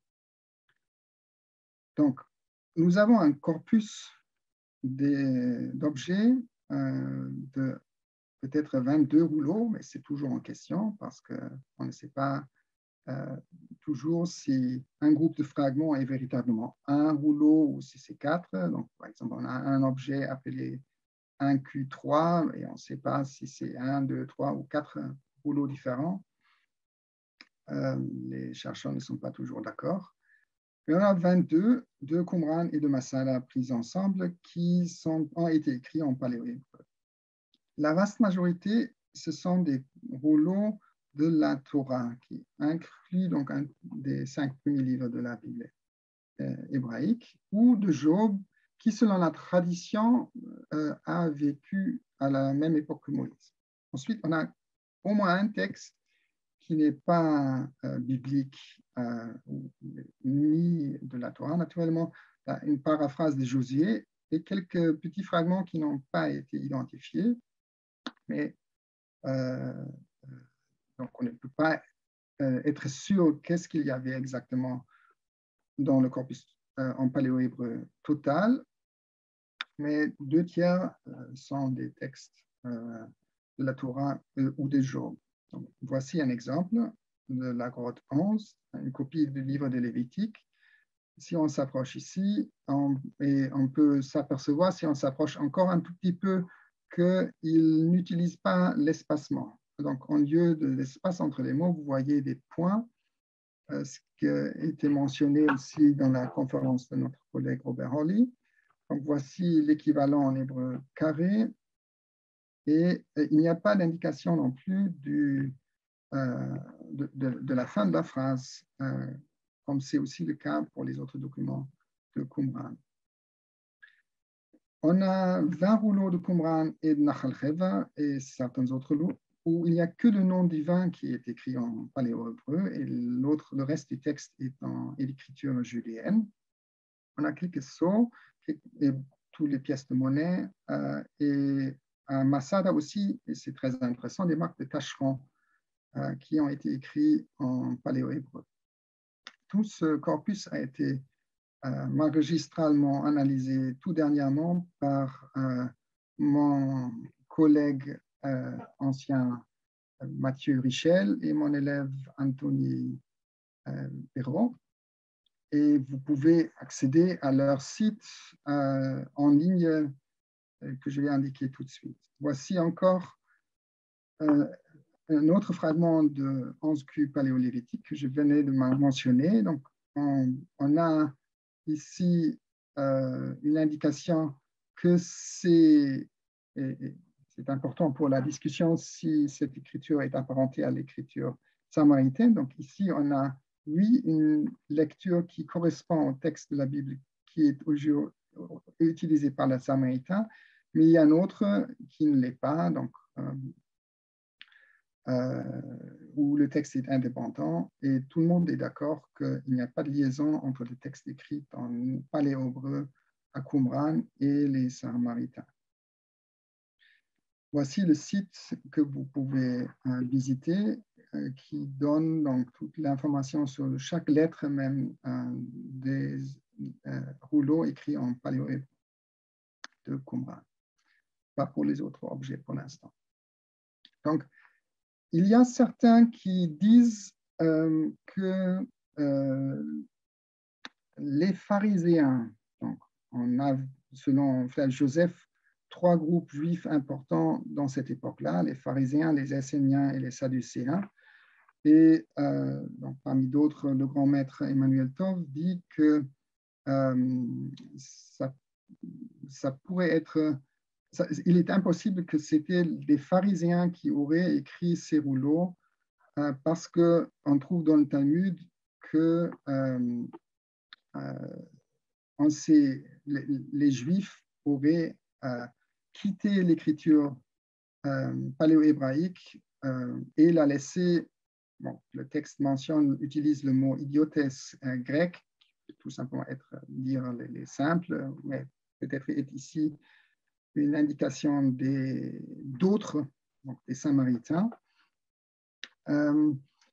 Donc, nous avons un corpus d'objets euh, de peut-être vingt-deux rouleaux, mais c'est toujours en question parce qu'on ne sait pas euh, toujours si un groupe de fragments est véritablement un rouleau ou si c'est quatre. Donc, par exemple, on a un objet appelé un Q trois et on ne sait pas si c'est un, deux, trois ou quatre rouleaux différents. Euh, les chercheurs ne sont pas toujours d'accord. Mais on a vingt-deux de Qumran et de Masada pris ensemble qui sont, ont été écrits en paléo-hébreu. La vaste majorité, ce sont des rouleaux de la Torah qui incluent donc un des cinq premiers livres de la Bible euh, hébraïque, ou de Job, qui, selon la tradition, euh, a vécu à la même époque que Moïse. Ensuite, on a au moins un texte qui n'est pas euh, biblique euh, ni de la Torah, naturellement, une paraphrase de Josué et quelques petits fragments qui n'ont pas été identifiés, mais euh, donc on ne peut pas euh, être sûr qu'est-ce qu'il y avait exactement dans le corpus euh, en paléo-hébreu total, mais deux tiers euh, sont des textes euh, de la Torah euh, ou des Job. Donc, voici un exemple de la grotte onze, une copie du livre de Lévitique. Si on s'approche ici, on, et on peut s'apercevoir, si on s'approche encore un tout petit peu, qu'il n'utilise pas l'espacement. Donc, en lieu de l'espace entre les mots, vous voyez des points, euh, ce qui a été mentionné aussi dans la conférence de notre collègue Robert Holly. Donc, voici l'équivalent en hébreu carré. Et il n'y a pas d'indication non plus du, euh, de, de, de la fin de la phrase, euh, comme c'est aussi le cas pour les autres documents de Qumran. On a vingt rouleaux de Qumran et de Nachal Cheva et certains autres rouleaux où il n'y a que le nom du vin qui est écrit en paléo-hébreu et l'autre, le reste du texte est en écriture julienne. On a quelques sceaux et toutes les pièces de monnaie euh, et un Masada aussi, et c'est très intéressant, des marques de tâcherons euh, qui ont été écrits en paléo-hébreu. Tout ce corpus a été euh, magistralement analysé tout dernièrement par euh, mon collègue euh, ancien euh, Mathieu Richel et mon élève Anthony euh, Perrault. Et vous pouvez accéder à leur site euh, en ligne euh, que je vais indiquer tout de suite. Voici encore euh, un autre fragment de onze Q paléolithique que je venais de mentionner. Donc, on, on a ici euh, une indication que c'est, c'est important pour la discussion si cette écriture est apparentée à l'écriture samaritaine. Donc, ici, on a, oui, une lecture qui correspond au texte de la Bible qui est aujourd'hui utilisé par les Samaritains, mais il y a un autre qui ne l'est pas. Donc, euh, Euh, où le texte est indépendant et tout le monde est d'accord qu'il n'y a pas de liaison entre le texte écrit en paléo-hébreu à Qumran et les Samaritains. Voici le site que vous pouvez euh, visiter euh, qui donne donc toute l'information sur chaque lettre même euh, des euh, rouleaux écrits en paléo-hébreu de Qumran. Pas pour les autres objets pour l'instant. Donc, il y a certains qui disent euh, que euh, les pharisiens, donc on a, selon Frère Joseph, trois groupes juifs importants dans cette époque-là, les pharisiens, les esséniens et les sadducéens. Et euh, donc, parmi d'autres, le grand maître Emmanuel Tov dit que euh, ça, ça pourrait être... Ça, il est impossible que c'était des pharisiens qui auraient écrit ces rouleaux euh, parce qu'on trouve dans le Talmud que euh, euh, on sait, les, les Juifs auraient euh, quitté l'écriture euh, paléo-hébraïque euh, et la laissé, bon, le texte mentionne, utilise le mot idiotesse euh, grec, qui peut tout simplement être dire les, les simples, mais peut-être est ici une indication des, d'autres, donc des Samaritains. Euh,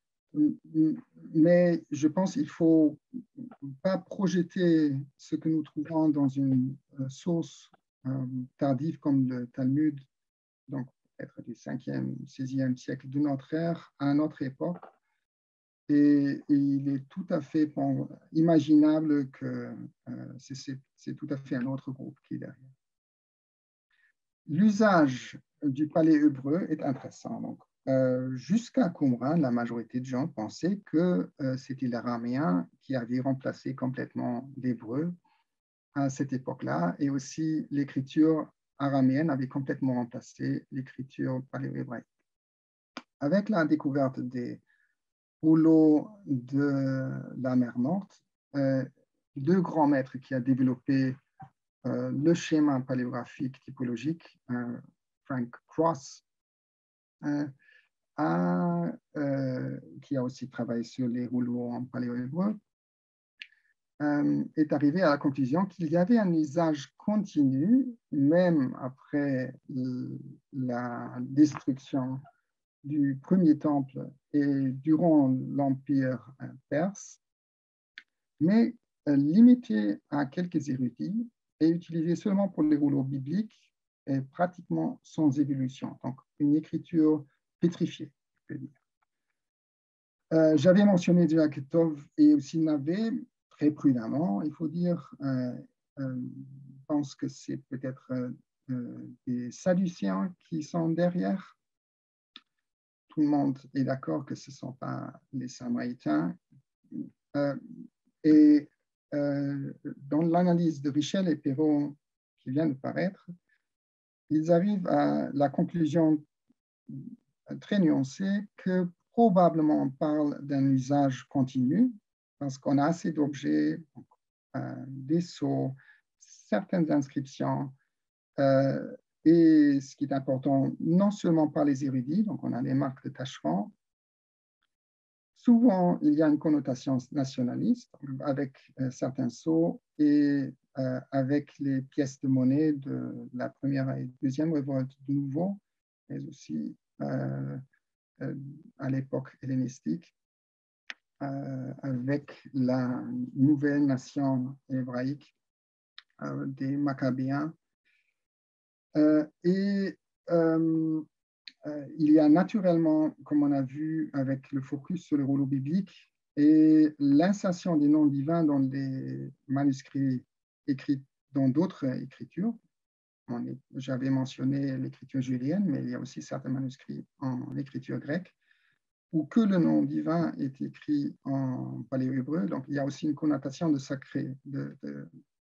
mais je pense qu'il ne faut pas projeter ce que nous trouvons dans une euh, source euh, tardive comme le Talmud, donc peut-être du cinquième, sixième siècle de notre ère, à notre époque. Et, et il est tout à fait bon, imaginable que euh, c'est, c'est tout à fait un autre groupe qui est derrière. L'usage du paléo-hébreu est intéressant. Donc, euh, jusqu'à Qumran, la majorité de gens pensaient que euh, c'était l'araméen qui avait remplacé complètement l'hébreu à cette époque-là, et aussi l'écriture araméenne avait complètement remplacé l'écriture paléo-hébraïque. Avec la découverte des rouleaux de la mer Morte, euh, deux grands maîtres qui a développé euh, le schéma paléographique typologique, euh, Frank Cross, euh, a, euh, qui a aussi travaillé sur les rouleaux en paléo-hébreu, euh, est arrivé à la conclusion qu'il y avait un usage continu, même après la destruction du premier temple et durant l'Empire perse, mais euh, limité à quelques érudits et utilisé seulement pour les rouleaux bibliques et pratiquement sans évolution. Donc, une écriture pétrifiée, je peux dire. Euh, J'avais mentionné déjà que Tov et aussi Navé, très prudemment, il faut dire, euh, euh, pense que c'est peut-être euh, des Sadduciens qui sont derrière. Tout le monde est d'accord que ce ne sont pas les Samaritains. Euh, et euh, dans l'analyse de Richel et Perrault qui vient de paraître, ils arrivent à la conclusion très nuancée que probablement on parle d'un usage continu parce qu'on a assez d'objets, euh, des sceaux, certaines inscriptions, euh, et ce qui est important, non seulement par les érudits, donc on a des marques de tâcherons. Souvent, il y a une connotation nationaliste avec euh, certains sceaux et euh, avec les pièces de monnaie de la première et deuxième révolte de nouveau, mais aussi euh, euh, à l'époque hellénistique, euh, avec la nouvelle nation hébraïque euh, des Maccabéens. Euh, et euh, euh, il y a naturellement, comme on a vu avec le focus sur le rouleau biblique et l'insertion des noms divins dans des manuscrits écrits dans d'autres écritures. J'avais mentionné l'écriture julienne, mais il y a aussi certains manuscrits en écriture grecque où que le nom divin est écrit en paléo-hébreu. Donc, il y a aussi une connotation de sacré, de, de,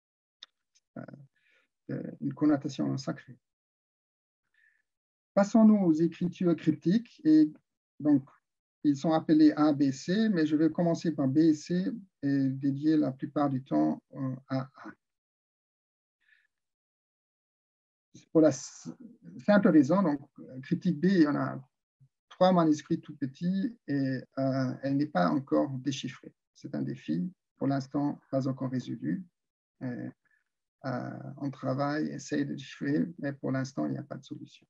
de, une connotation sacrée. Passons-nous aux écritures cryptiques. Et donc, ils sont appelés A, B, C, mais je vais commencer par B et C et dédier la plupart du temps à A. Pour la simple raison, donc, cryptique B, il y en a trois manuscrits tout petits et euh, elle n'est pas encore déchiffrée. C'est un défi, pour l'instant, pas encore résolu. Et, euh, on travaille, essaye de déchiffrer, mais pour l'instant, il n'y a pas de solution.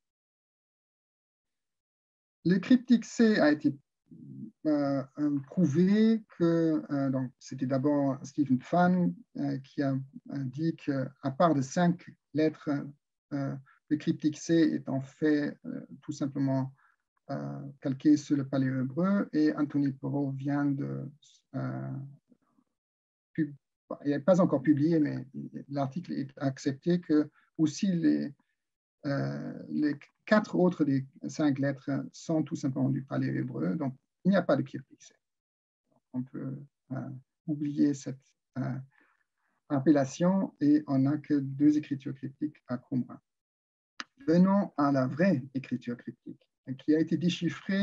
Le cryptique C a été euh, prouvé que, euh, donc c'était d'abord Stephen Pfann euh, qui a dit qu'à part de cinq lettres, euh, le cryptique C est en fait euh, tout simplement euh, calqué sur le paléo-hébreu, et Anthony Perrault vient de euh, pub... il n'est pas encore publié, mais l'article est accepté que aussi les Euh, les quatre autres des cinq lettres sont tout simplement du paléo-hébreu, donc il n'y a pas de cryptique C. On peut euh, oublier cette euh, appellation et on n'a que deux écritures cryptiques à Qumran. Venons à la vraie écriture cryptique, qui a été déchiffrée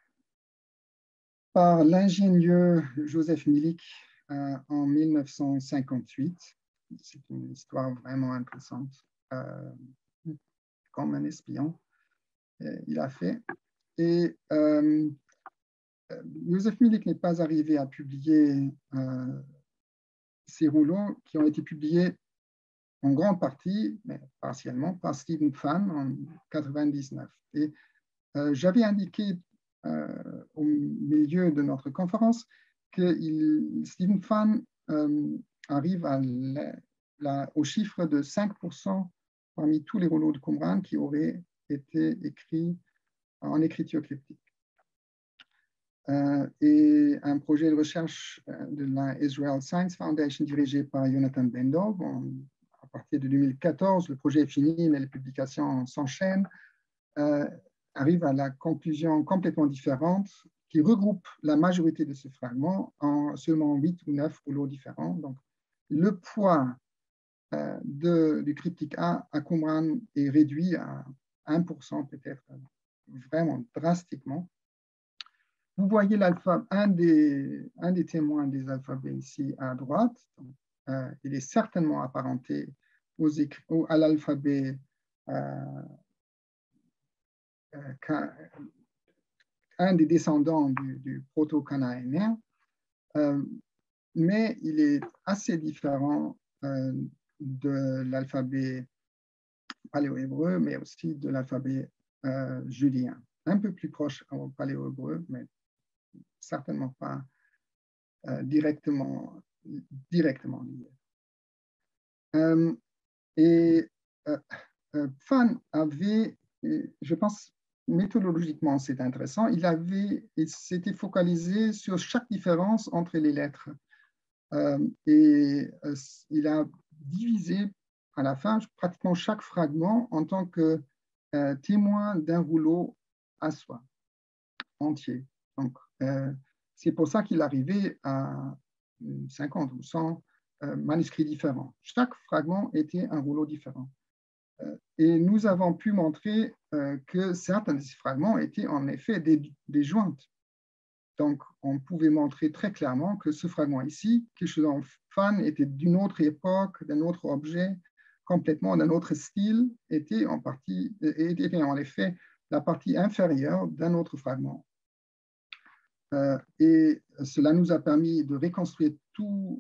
par l'ingénieur Joseph Milik euh, en mille neuf cent cinquante-huit. C'est une histoire vraiment intéressante. Euh, comme un espion, il a fait. Et euh, Joseph Milik n'est pas arrivé à publier euh, ces rouleaux qui ont été publiés en grande partie, mais partiellement, par Stephen Pfann en mille neuf cent quatre-vingt-dix-neuf. Et euh, j'avais indiqué euh, au milieu de notre conférence que il, Stephen Pfann euh, arrive à la, la, au chiffre de cinq pour cent parmi tous les rouleaux de Qumran qui auraient été écrits en écriture cryptique. Euh, et un projet de recherche de la Israel Science Foundation dirigé par Jonathan Bendov. En, à partir de deux mille quatorze, le projet est fini, mais les publications s'enchaînent. Euh, arrive à la conclusion complètement différente qui regroupe la majorité de ces fragments en seulement huit ou neuf rouleaux différents. Donc, le poids euh, de, du cryptique A à Qumran est réduit à un pour cent peut-être, vraiment drastiquement. Vous voyez un des, un des témoins des alphabets ici à droite. Donc, euh, il est certainement apparenté aux aux, à l'alphabet euh, euh, un des descendants du, du proto-cananéen, euh, mais il est assez différent euh, de l'alphabet paléo-hébreu, mais aussi de l'alphabet euh, julien. Un peu plus proche au paléo-hébreu, mais certainement pas euh, directement, directement lié. Euh, et euh, euh, Pfaff avait, je pense, méthodologiquement, c'est intéressant, il avait, il s'était focalisé sur chaque différence entre les lettres. Euh, et euh, il a divisé à la fin pratiquement chaque fragment en tant que euh, témoin d'un rouleau à soi, entier. Donc, euh, c'est pour ça qu'il arrivait à cinquante ou cent euh, manuscrits différents. Chaque fragment était un rouleau différent. Et nous avons pu montrer euh, que certains de ces fragments étaient en effet des, des jointes. Donc, on pouvait montrer très clairement que ce fragment ici, quelque chose en fan, était d'une autre époque, d'un autre objet, complètement d'un autre style, était en, partie, était en effet la partie inférieure d'un autre fragment. Euh, et cela nous a permis de reconstruire tout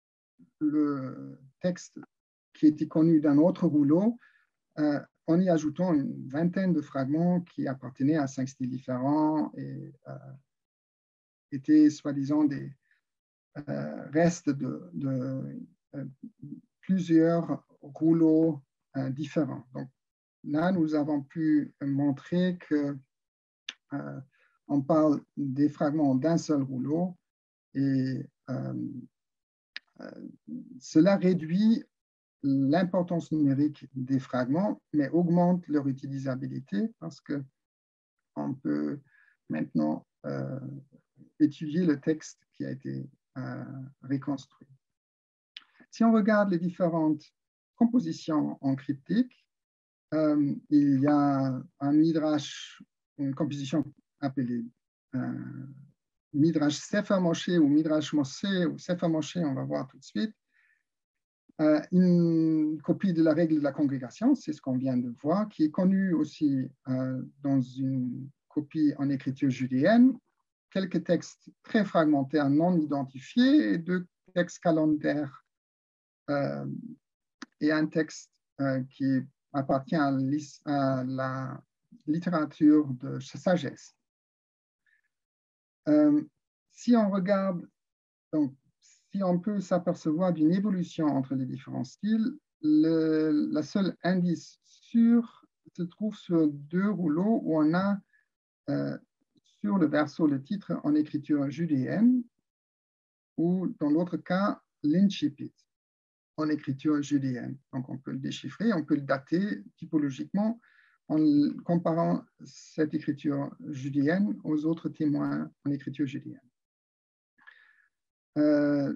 le texte qui était connu d'un autre rouleau, Euh, en y ajoutant une vingtaine de fragments qui appartenaient à cinq styles différents et euh, étaient soi-disant des euh, restes de, de euh, plusieurs rouleaux euh, différents. Donc là, nous avons pu montrer que euh, on parle des fragments d'un seul rouleau et euh, euh, cela réduit l'importance numérique des fragments, mais augmente leur utilisabilité parce qu'on peut maintenant euh, étudier le texte qui a été euh, reconstruit. Si on regarde les différentes compositions en cryptique, euh, il y a un midrash, une composition appelée euh, midrash Sefer Moshe ou midrash Moshe ou Sefer Moshe, on va voir tout de suite. Euh, une copie de la règle de la congrégation, c'est ce qu'on vient de voir, qui est connue aussi euh, dans une copie en écriture judéenne, quelques textes très fragmentaires non identifiés et deux textes calendaires euh, et un texte euh, qui appartient à, à la littérature de sagesse. Euh, si on regarde, donc, si on peut s'apercevoir d'une évolution entre les différents styles, le, la seule indice sûr se trouve sur deux rouleaux où on a euh, sur le verso le titre en écriture judéenne ou dans l'autre cas l'incipit en écriture judéenne. Donc on peut le déchiffrer, on peut le dater typologiquement en comparant cette écriture judéenne aux autres témoins en écriture judéenne. Euh,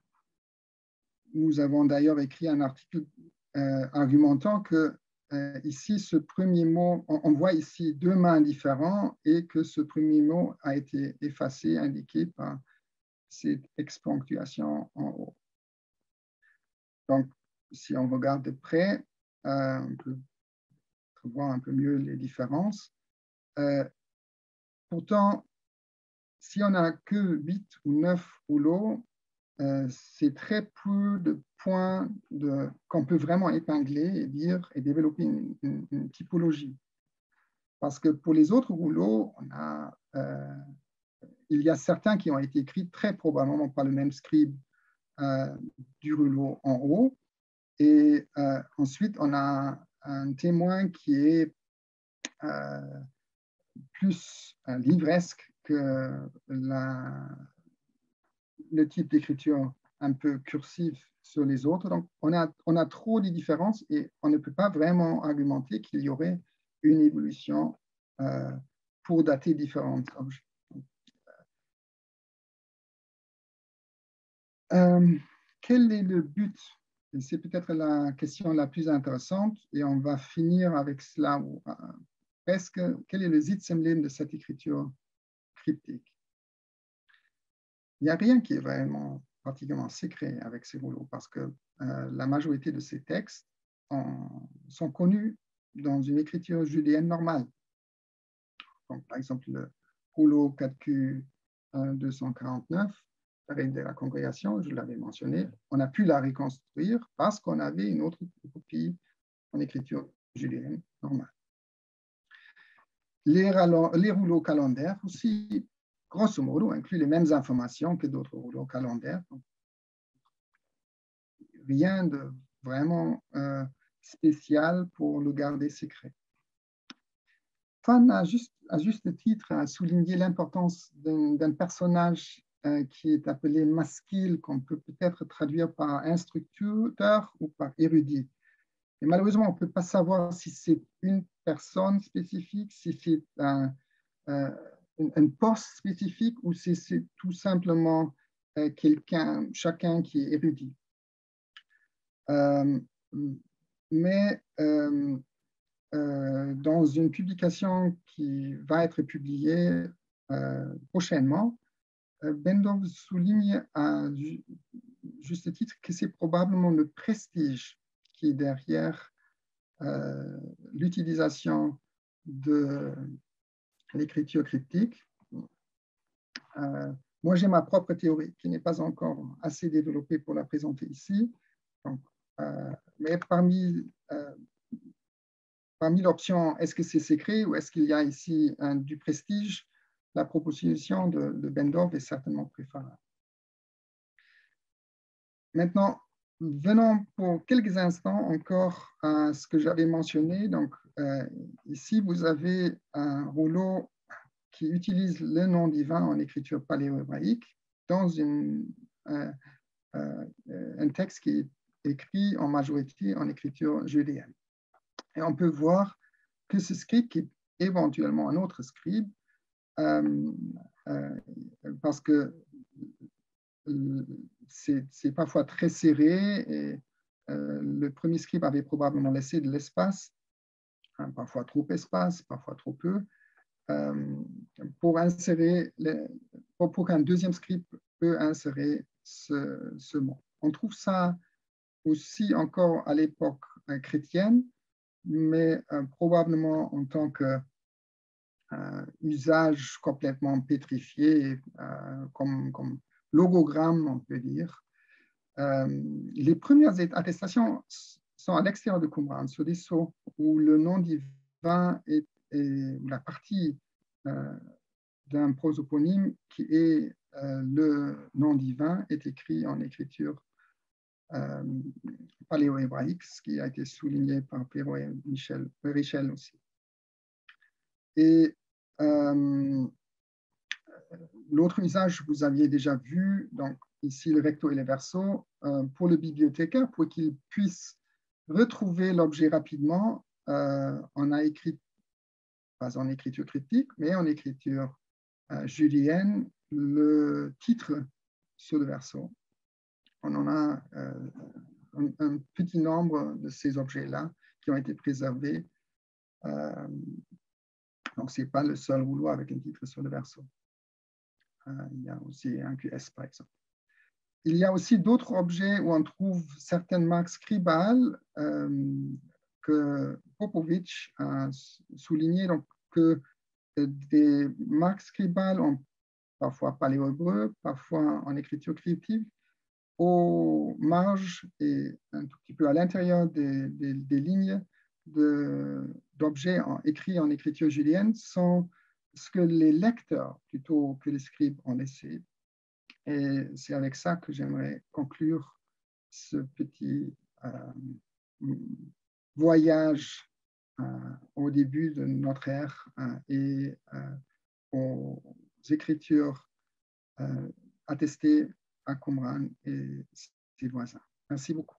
nous avons d'ailleurs écrit un article euh, argumentant que euh, ici, ce premier mot, on, on voit ici deux mains différents et que ce premier mot a été effacé, indiqué par cette exponctuation en haut. Donc, si on regarde de près, euh, on peut voir un peu mieux les différences. Euh, pourtant, si on n'a que huit ou neuf rouleaux, euh, c'est très peu de points de, qu'on peut vraiment épingler et dire et développer une, une, une typologie. Parce que pour les autres rouleaux, on a, euh, il y a certains qui ont été écrits très probablement par le même scribe euh, du rouleau en haut. Et euh, ensuite, on a un témoin qui est euh, plus euh, livresque que la, le type d'écriture un peu cursive sur les autres. Donc, on a, on a trop de différences et on ne peut pas vraiment argumenter qu'il y aurait une évolution euh, pour dater différents objets. Euh, quel est le but? C'est peut-être la question la plus intéressante et on va finir avec cela. Euh, presque, quel est le Sitzemleben de cette écriture cryptique? Il n'y a rien qui est vraiment particulièrement secret avec ces rouleaux parce que euh, la majorité de ces textes en, sont connus dans une écriture judéenne normale. Donc, par exemple, le rouleau quatre Q deux cent quarante-neuf, la règle de la congrégation, je l'avais mentionné, on a pu la reconstruire parce qu'on avait une autre copie en écriture judéenne normale. Les, les rouleaux calendaires aussi, grosso modo, incluent les mêmes informations que d'autres rouleaux calendaires. Donc, rien de vraiment euh, spécial pour le garder secret. Fan a juste, à juste titre a souligné l'importance d'un personnage euh, qui est appelé masquille, qu'on peut peut-être traduire par instructeur ou par érudit. Et malheureusement, on ne peut pas savoir si c'est une personne spécifique, si c'est un, euh, un poste spécifique ou si c'est tout simplement euh, quelqu'un, chacun qui est érudit. Euh, mais euh, euh, dans une publication qui va être publiée euh, prochainement, euh, Bendorf souligne à juste titre que c'est probablement le prestige qui est derrière euh, l'utilisation de l'écriture cryptique. Euh, moi, j'ai ma propre théorie qui n'est pas encore assez développée pour la présenter ici. Donc, euh, mais parmi, euh, parmi l'option est-ce que c'est secret ou est-ce qu'il y a ici un, du prestige, la proposition de, de Bendorf est certainement préférable. Maintenant, venons pour quelques instants encore à ce que j'avais mentionné. Donc, euh, ici, vous avez un rouleau qui utilise le nom divin en écriture paléo-hébraïque dans une, euh, euh, un texte qui est écrit en majorité en écriture judéenne. Et on peut voir que ce scribe, qui est éventuellement un autre scribe, euh, euh, parce que c'est parfois très serré et euh, le premier scribe avait probablement laissé de l'espace, hein, parfois trop d'espace, parfois trop peu, euh, pour insérer, les, pour, pour qu'un deuxième scribe peut insérer ce, ce mot. On trouve ça aussi encore à l'époque euh, chrétienne, mais euh, probablement en tant que euh, usage complètement pétrifié, euh, comme, comme logogramme, on peut dire. Euh, les premières attestations sont à l'extérieur de Qumran, sur des sceaux où le nom divin est, est la partie euh, d'un prosoponyme qui est euh, le nom divin est écrit en écriture euh, paléo-hébraïque, ce qui a été souligné par Perrault et Michel, Richel aussi. Et euh, l'autre usage, vous aviez déjà vu, donc ici le recto et le verso, euh, pour le bibliothécaire, pour qu'il puisse retrouver l'objet rapidement, euh, on a écrit, pas en écriture critique, mais en écriture euh, julienne, le titre sur le verso. On en a euh, un, un petit nombre de ces objets-là qui ont été préservés. Euh, donc, ce n'est pas le seul rouleau avec un titre sur le verso. Euh, il y a aussi un Q S, par exemple. Il y a aussi d'autres objets où on trouve certaines marques scribales euh, que Popovich a souligné, donc que des marques scribales ont parfois paléo-hébreu, parfois en écriture cryptique, aux marges et un tout petit peu à l'intérieur des, des, des lignes d'objets écrits en écriture julienne sont ce que les lecteurs, plutôt que les scribes, ont laissé. Et c'est avec ça que j'aimerais conclure ce petit euh, voyage euh, au début de notre ère euh, et euh, aux écritures euh, attestées à Qumran et ses voisins. Merci beaucoup.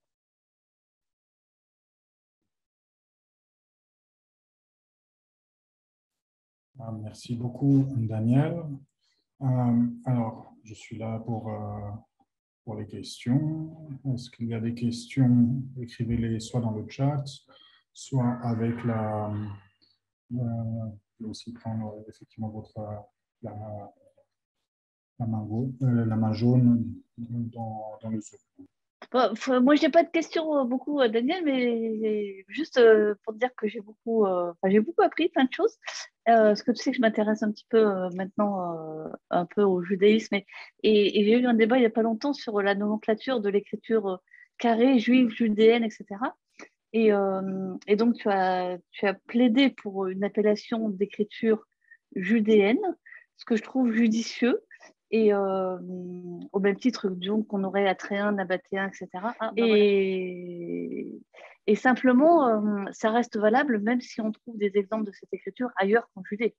Merci beaucoup, Daniel. Euh, alors, je suis là pour, euh, pour les questions. Est-ce qu'il y a des questions? Écrivez-les soit dans le chat, soit avec la... Euh, je vais aussi prendre euh, effectivement votre, la, la, main, euh, la main jaune dans, dans le Zoom. Bon, faut- moi, je n'ai pas de questions euh, beaucoup, euh, Daniel, mais juste euh, pour te dire que j'ai beaucoup, euh, enfin, j'ai beaucoup appris plein de choses. Euh, parce que tu sais que je m'intéresse un petit peu euh, maintenant euh, un peu au judaïsme. Et, et, et j'ai eu un débat il n'y a pas longtemps sur la nomenclature de l'écriture euh, carrée, juive, judéenne, et cetera. Et, euh, et donc, tu as, tu as plaidé pour une appellation d'écriture judéenne, ce que je trouve judicieux. Et euh, au même titre donc, qu'on aurait Atréen, Nabatéen, et cetera. Ah, ben et, voilà. Et simplement, euh, ça reste valable même si on trouve des exemples de cette écriture ailleurs qu'en Judée.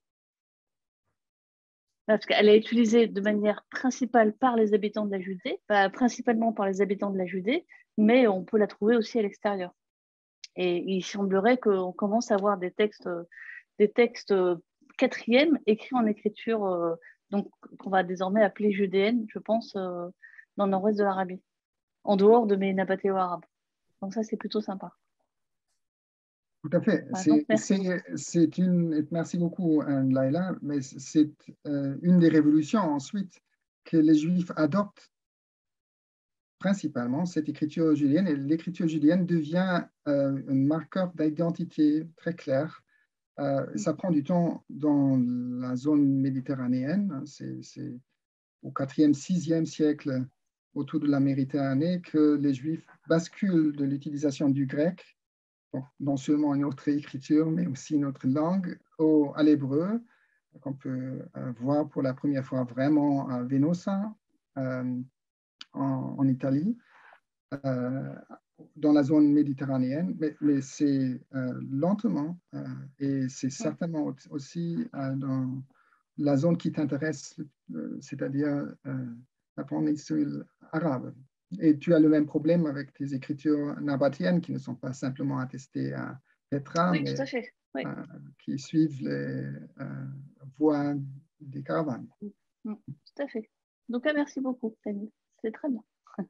Parce qu'elle est utilisée de manière principale par les habitants de la Judée, pas principalement par les habitants de la Judée, mais on peut la trouver aussi à l'extérieur. Et il semblerait qu'on commence à avoir des textes, des textes quatrièmes écrits en écriture, euh, donc qu'on va désormais appeler judéenne, je pense, euh, dans le nord-ouest de l'Arabie, en dehors de mes nabatéo-arabes. Donc ça, c'est plutôt sympa. Tout à fait. Voilà, c'est, donc, merci. c'est, c'est une, merci beaucoup, hein, Laila, mais c'est euh, une des révolutions ensuite que les Juifs adoptent principalement cette écriture julienne, et l'écriture julienne devient euh, un marqueur d'identité très clair. Euh, ça prend du temps dans la zone méditerranéenne. C'est, c'est au quatrième, sixième siècle, autour de la Méditerranée, que les Juifs basculent de l'utilisation du grec, bon, non seulement une autre écriture, mais aussi une autre langue, au, à l'hébreu, qu'on peut euh, voir pour la première fois vraiment à Venosa, euh, en, en Italie, euh, dans la zone méditerranéenne, mais, mais c'est euh, lentement, euh, et c'est certainement aussi euh, dans la zone qui t'intéresse, euh, c'est-à-dire euh, la péninsule arabe. Et tu as le même problème avec tes écritures nabatéennes qui ne sont pas simplement attestées à Petra, Oui, mais tout à fait. Oui. euh, qui suivent les euh, voies des caravanes. Mm, tout à fait. Donc, merci beaucoup, Daniel. C'est très bien.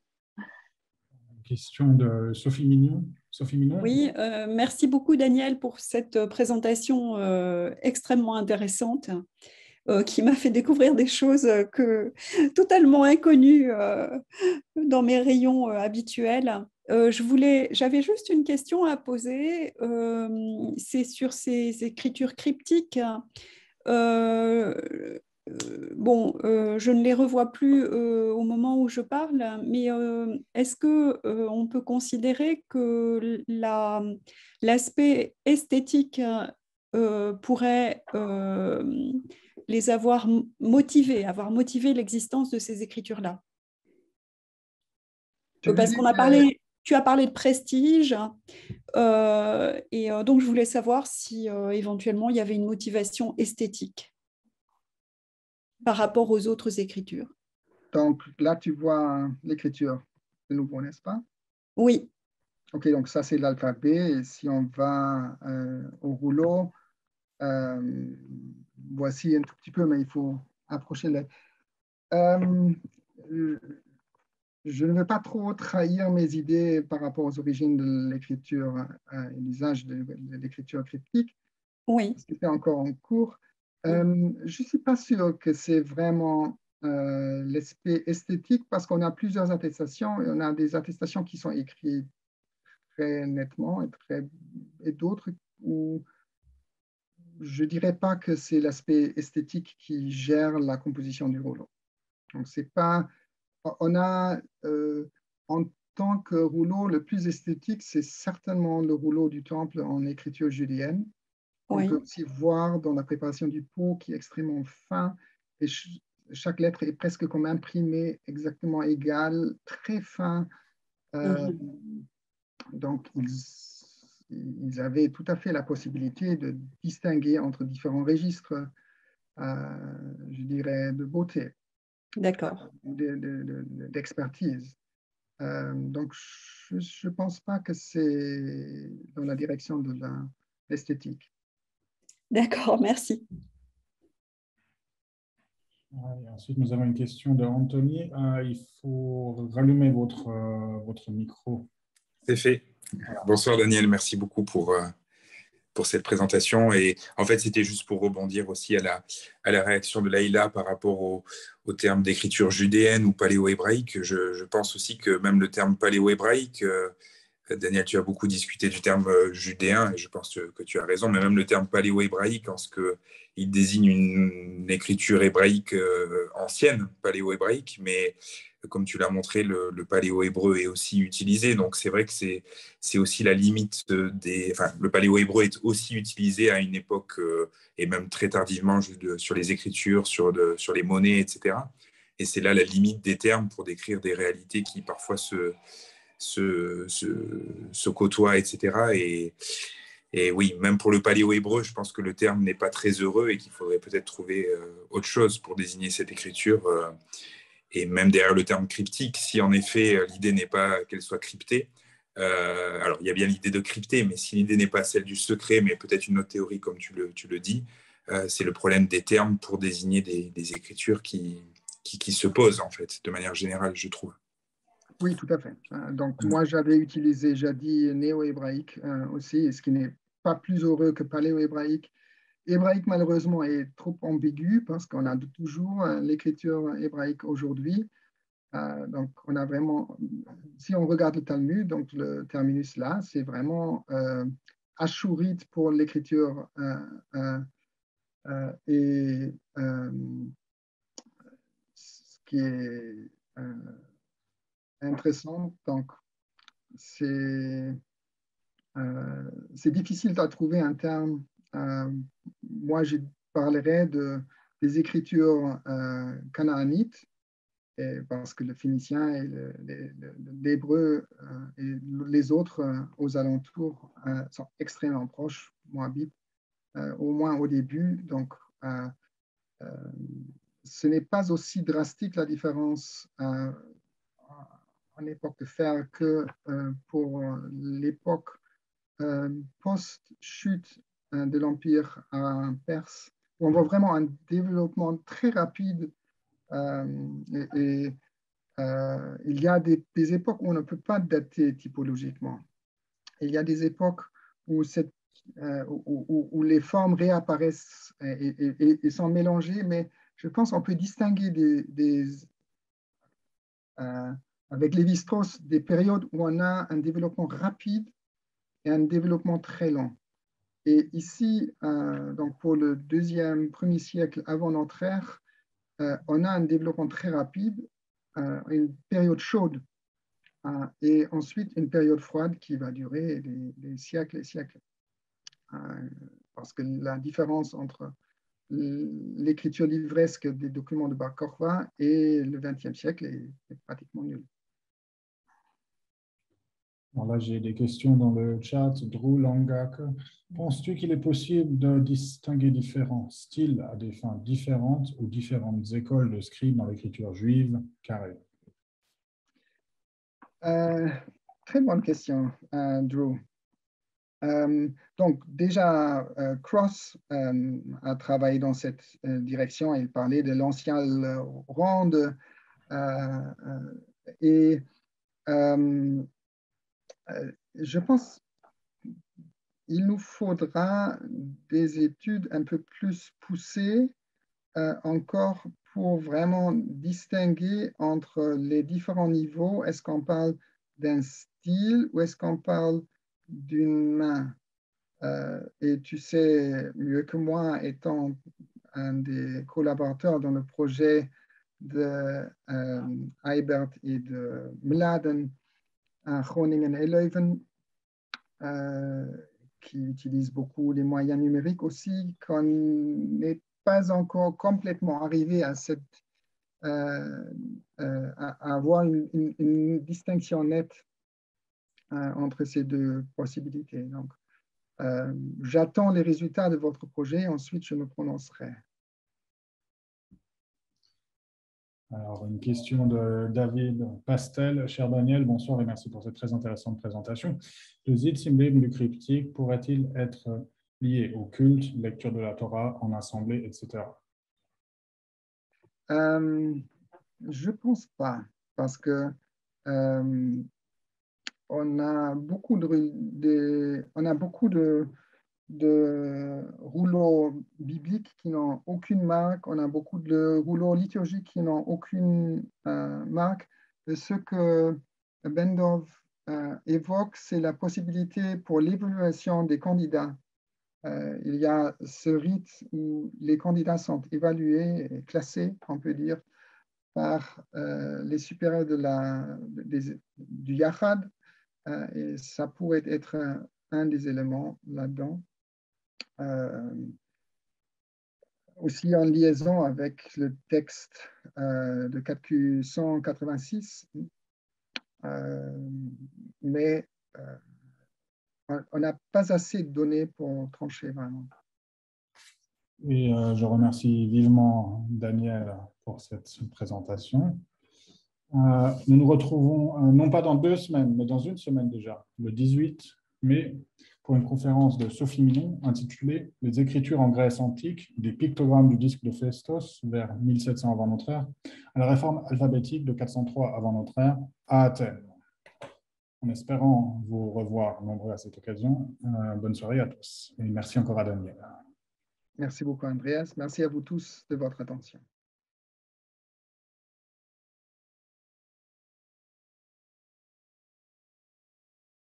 Question de Sophie Mignon. Sophie Mignon. Oui, euh, merci beaucoup, Daniel, pour cette présentation euh, extrêmement intéressante euh, qui m'a fait découvrir des choses que, totalement inconnues euh, dans mes rayons euh, habituels. Euh, je voulais, j'avais juste une question à poser. Euh, c'est sur ces écritures cryptiques. Euh, euh, bon, euh, je ne les revois plus euh, au moment où je parle, mais euh, est-ce que euh, on peut considérer que la, l'aspect esthétique euh, pourrait euh, les avoir motivés, avoir motivé l'existence de ces écritures-là? Tu Parce qu'on a parlé, tu as parlé de prestige, euh, et euh, donc je voulais savoir si euh, éventuellement il y avait une motivation esthétique par rapport aux autres écritures. Donc là, tu vois l'écriture de nouveau, n'est-ce pas? Oui. Ok, donc ça, c'est l'alphabet. Et si on va euh, au rouleau, euh, voici un tout petit peu, mais il faut approcher les... Euh, je ne veux pas trop trahir mes idées par rapport aux origines de l'écriture euh, et l'usage de, de l'écriture cryptique. Oui. C'est encore en cours. Euh, je ne suis pas sûr que c'est vraiment euh, l'aspect esthétique parce qu'on a plusieurs attestations et on a des attestations qui sont écrites très nettement et, très, et d'autres où je ne dirais pas que c'est l'aspect esthétique qui gère la composition du rouleau. Donc, c'est pas, on a, euh, en tant que rouleau, le plus esthétique, c'est certainement le rouleau du temple en écriture julienne. Oui. On peut aussi voir dans la préparation du pot qui est extrêmement fin et ch chaque lettre est presque comme imprimée, exactement égale, très fin. Euh, mm-hmm. Donc, ils, ils avaient tout à fait la possibilité de distinguer entre différents registres, euh, je dirais, de beauté. D'accord. D'expertise. Euh, donc, je ne pense pas que c'est dans la direction de l'esthétique. D'accord, merci. Et ensuite, nous avons une question de Anthony. Euh, il faut rallumer votre, euh, votre micro. C'est fait. Bonsoir Daniel, merci beaucoup pour, euh, pour cette présentation. Et en fait, c'était juste pour rebondir aussi à la, à la réaction de Laïla par rapport au, au terme d'écriture judéenne ou paléo-hébraïque. Je, je pense aussi que même le terme paléo-hébraïque, euh, Daniel, tu as beaucoup discuté du terme euh, judéen, et je pense que, que tu as raison, mais même le terme paléo-hébraïque, en ce qu'il désigne une, une écriture hébraïque euh, ancienne, paléo-hébraïque, mais comme tu l'as montré, le, le paléo-hébreu est aussi utilisé. Donc, c'est vrai que c'est, c'est aussi la limite des... Enfin, le paléo-hébreu est aussi utilisé à une époque, euh, et même très tardivement, de, sur les écritures, sur, de, sur les monnaies, et cetera. Et c'est là la limite des termes pour décrire des réalités qui parfois se, se, se, se côtoient, et cetera. Et, et oui, même pour le paléo-hébreu, je pense que le terme n'est pas très heureux et qu'il faudrait peut-être trouver euh, autre chose pour désigner cette écriture. Euh, Et même derrière le terme cryptique, si en effet l'idée n'est pas qu'elle soit cryptée, euh, alors il y a bien l'idée de crypter, mais si l'idée n'est pas celle du secret, mais peut-être une autre théorie comme tu le, tu le dis, euh, c'est le problème des termes pour désigner des, des écritures qui, qui, qui se posent en fait, de manière générale, je trouve. Oui, tout à fait. Donc moi j'avais utilisé jadis néo-hébraïque euh, aussi, ce qui n'est pas plus heureux que paléo-hébraïque. Hébraïque, malheureusement, est trop ambigu parce qu'on a toujours l'écriture hébraïque aujourd'hui. Euh, donc, on a vraiment, si on regarde le Talmud, donc le terminus là, c'est vraiment euh, ashurite pour l'écriture. Euh, euh, euh, et euh, ce qui est euh, intéressant, donc, c'est euh, c'est difficile de trouver un terme. Euh, moi, je parlerais de, des écritures euh, canaanites, et parce que le phénicien et l'hébreu euh, et les autres euh, aux alentours euh, sont extrêmement proches, moabites, euh, au moins au début. Donc, euh, euh, ce n'est pas aussi drastique la différence euh, en époque de fer que euh, pour l'époque euh, post-chute euh, de l'Empire euh, perse, où on voit vraiment un développement très rapide euh, et, et euh, il y a des, des époques où on ne peut pas dater typologiquement. Il y a des époques où, cette, euh, où, où, où les formes réapparaissent et, et, et, et sont mélangées, mais je pense qu'on peut distinguer des, des, euh, avec Lévi-Strauss des périodes où on a un développement rapide et un développement très lent. Et ici, euh, donc pour le deuxième, premier siècle avant notre ère, euh, on a un développement très rapide, euh, une période chaude, euh, et ensuite une période froide qui va durer des, des siècles et siècles. Euh, parce que la différence entre l'écriture livresque des documents de Bar Kokhba et le vingtième siècle est, est pratiquement nulle. Bon, là, j'ai des questions dans le chat. Drew Langak, penses-tu qu'il est possible de distinguer différents styles à des fins différentes ou différentes écoles de scribes dans l'écriture juive carrée? euh, Très bonne question, euh, Drew. Euh, donc déjà, euh, Cross euh, a travaillé dans cette euh, direction. Il parlait de l'ancienne ronde euh, euh, et euh, euh, je pense qu'il nous faudra des études un peu plus poussées euh, encore pour vraiment distinguer entre les différents niveaux. Est-ce qu'on parle d'un style ou est-ce qu'on parle d'une main? Euh, et tu sais mieux que moi, étant un des collaborateurs dans le projet de euh, Eibert et de Mladen à Groningen et Leuven, euh, qui utilisent beaucoup les moyens numériques aussi, qu'on n'est pas encore complètement arrivé à, cette, euh, euh, à avoir une, une, une distinction nette euh, entre ces deux possibilités. Donc, Euh, j'attends les résultats de votre projet et ensuite je me prononcerai. Alors, une question de David Pastel. Cher Daniel, bonsoir et merci pour cette très intéressante présentation. Le Zid Simleben du cryptique pourrait-il être lié au culte, lecture de la Torah en assemblée, et cetera? Euh, je ne pense pas, parce que euh, on a beaucoup de, de, on a beaucoup de, de rouleaux bibliques qui n'ont aucune marque, on a beaucoup de rouleaux liturgiques qui n'ont aucune euh, marque. Et ce que Bendov euh, évoque, c'est la possibilité pour l'évaluation des candidats. Euh, il y a ce rite où les candidats sont évalués et classés, on peut dire, par euh, les supérieurs de la, des, du Yachad, euh, et ça pourrait être un, un des éléments là-dedans. Euh, aussi en liaison avec le texte euh, de quatre Q cent quatre-vingt-six, euh, mais euh, on n'a pas assez de données pour trancher vraiment. Et euh, je remercie vivement Daniel pour cette présentation. Euh, nous nous retrouvons, euh, non pas dans deux semaines, mais dans une semaine déjà, le dix-huit mai, pour une conférence de Sophie Minon intitulée « Les écritures en Grèce antique, des pictogrammes du disque de Phaistos vers mille sept cents avant notre ère, à la réforme alphabétique de quatre cent trois avant notre ère à Athènes ». En espérant vous revoir nombreux à cette occasion, euh, bonne soirée à tous. Et merci encore à Daniel. Merci beaucoup, Andreas. Merci à vous tous de votre attention.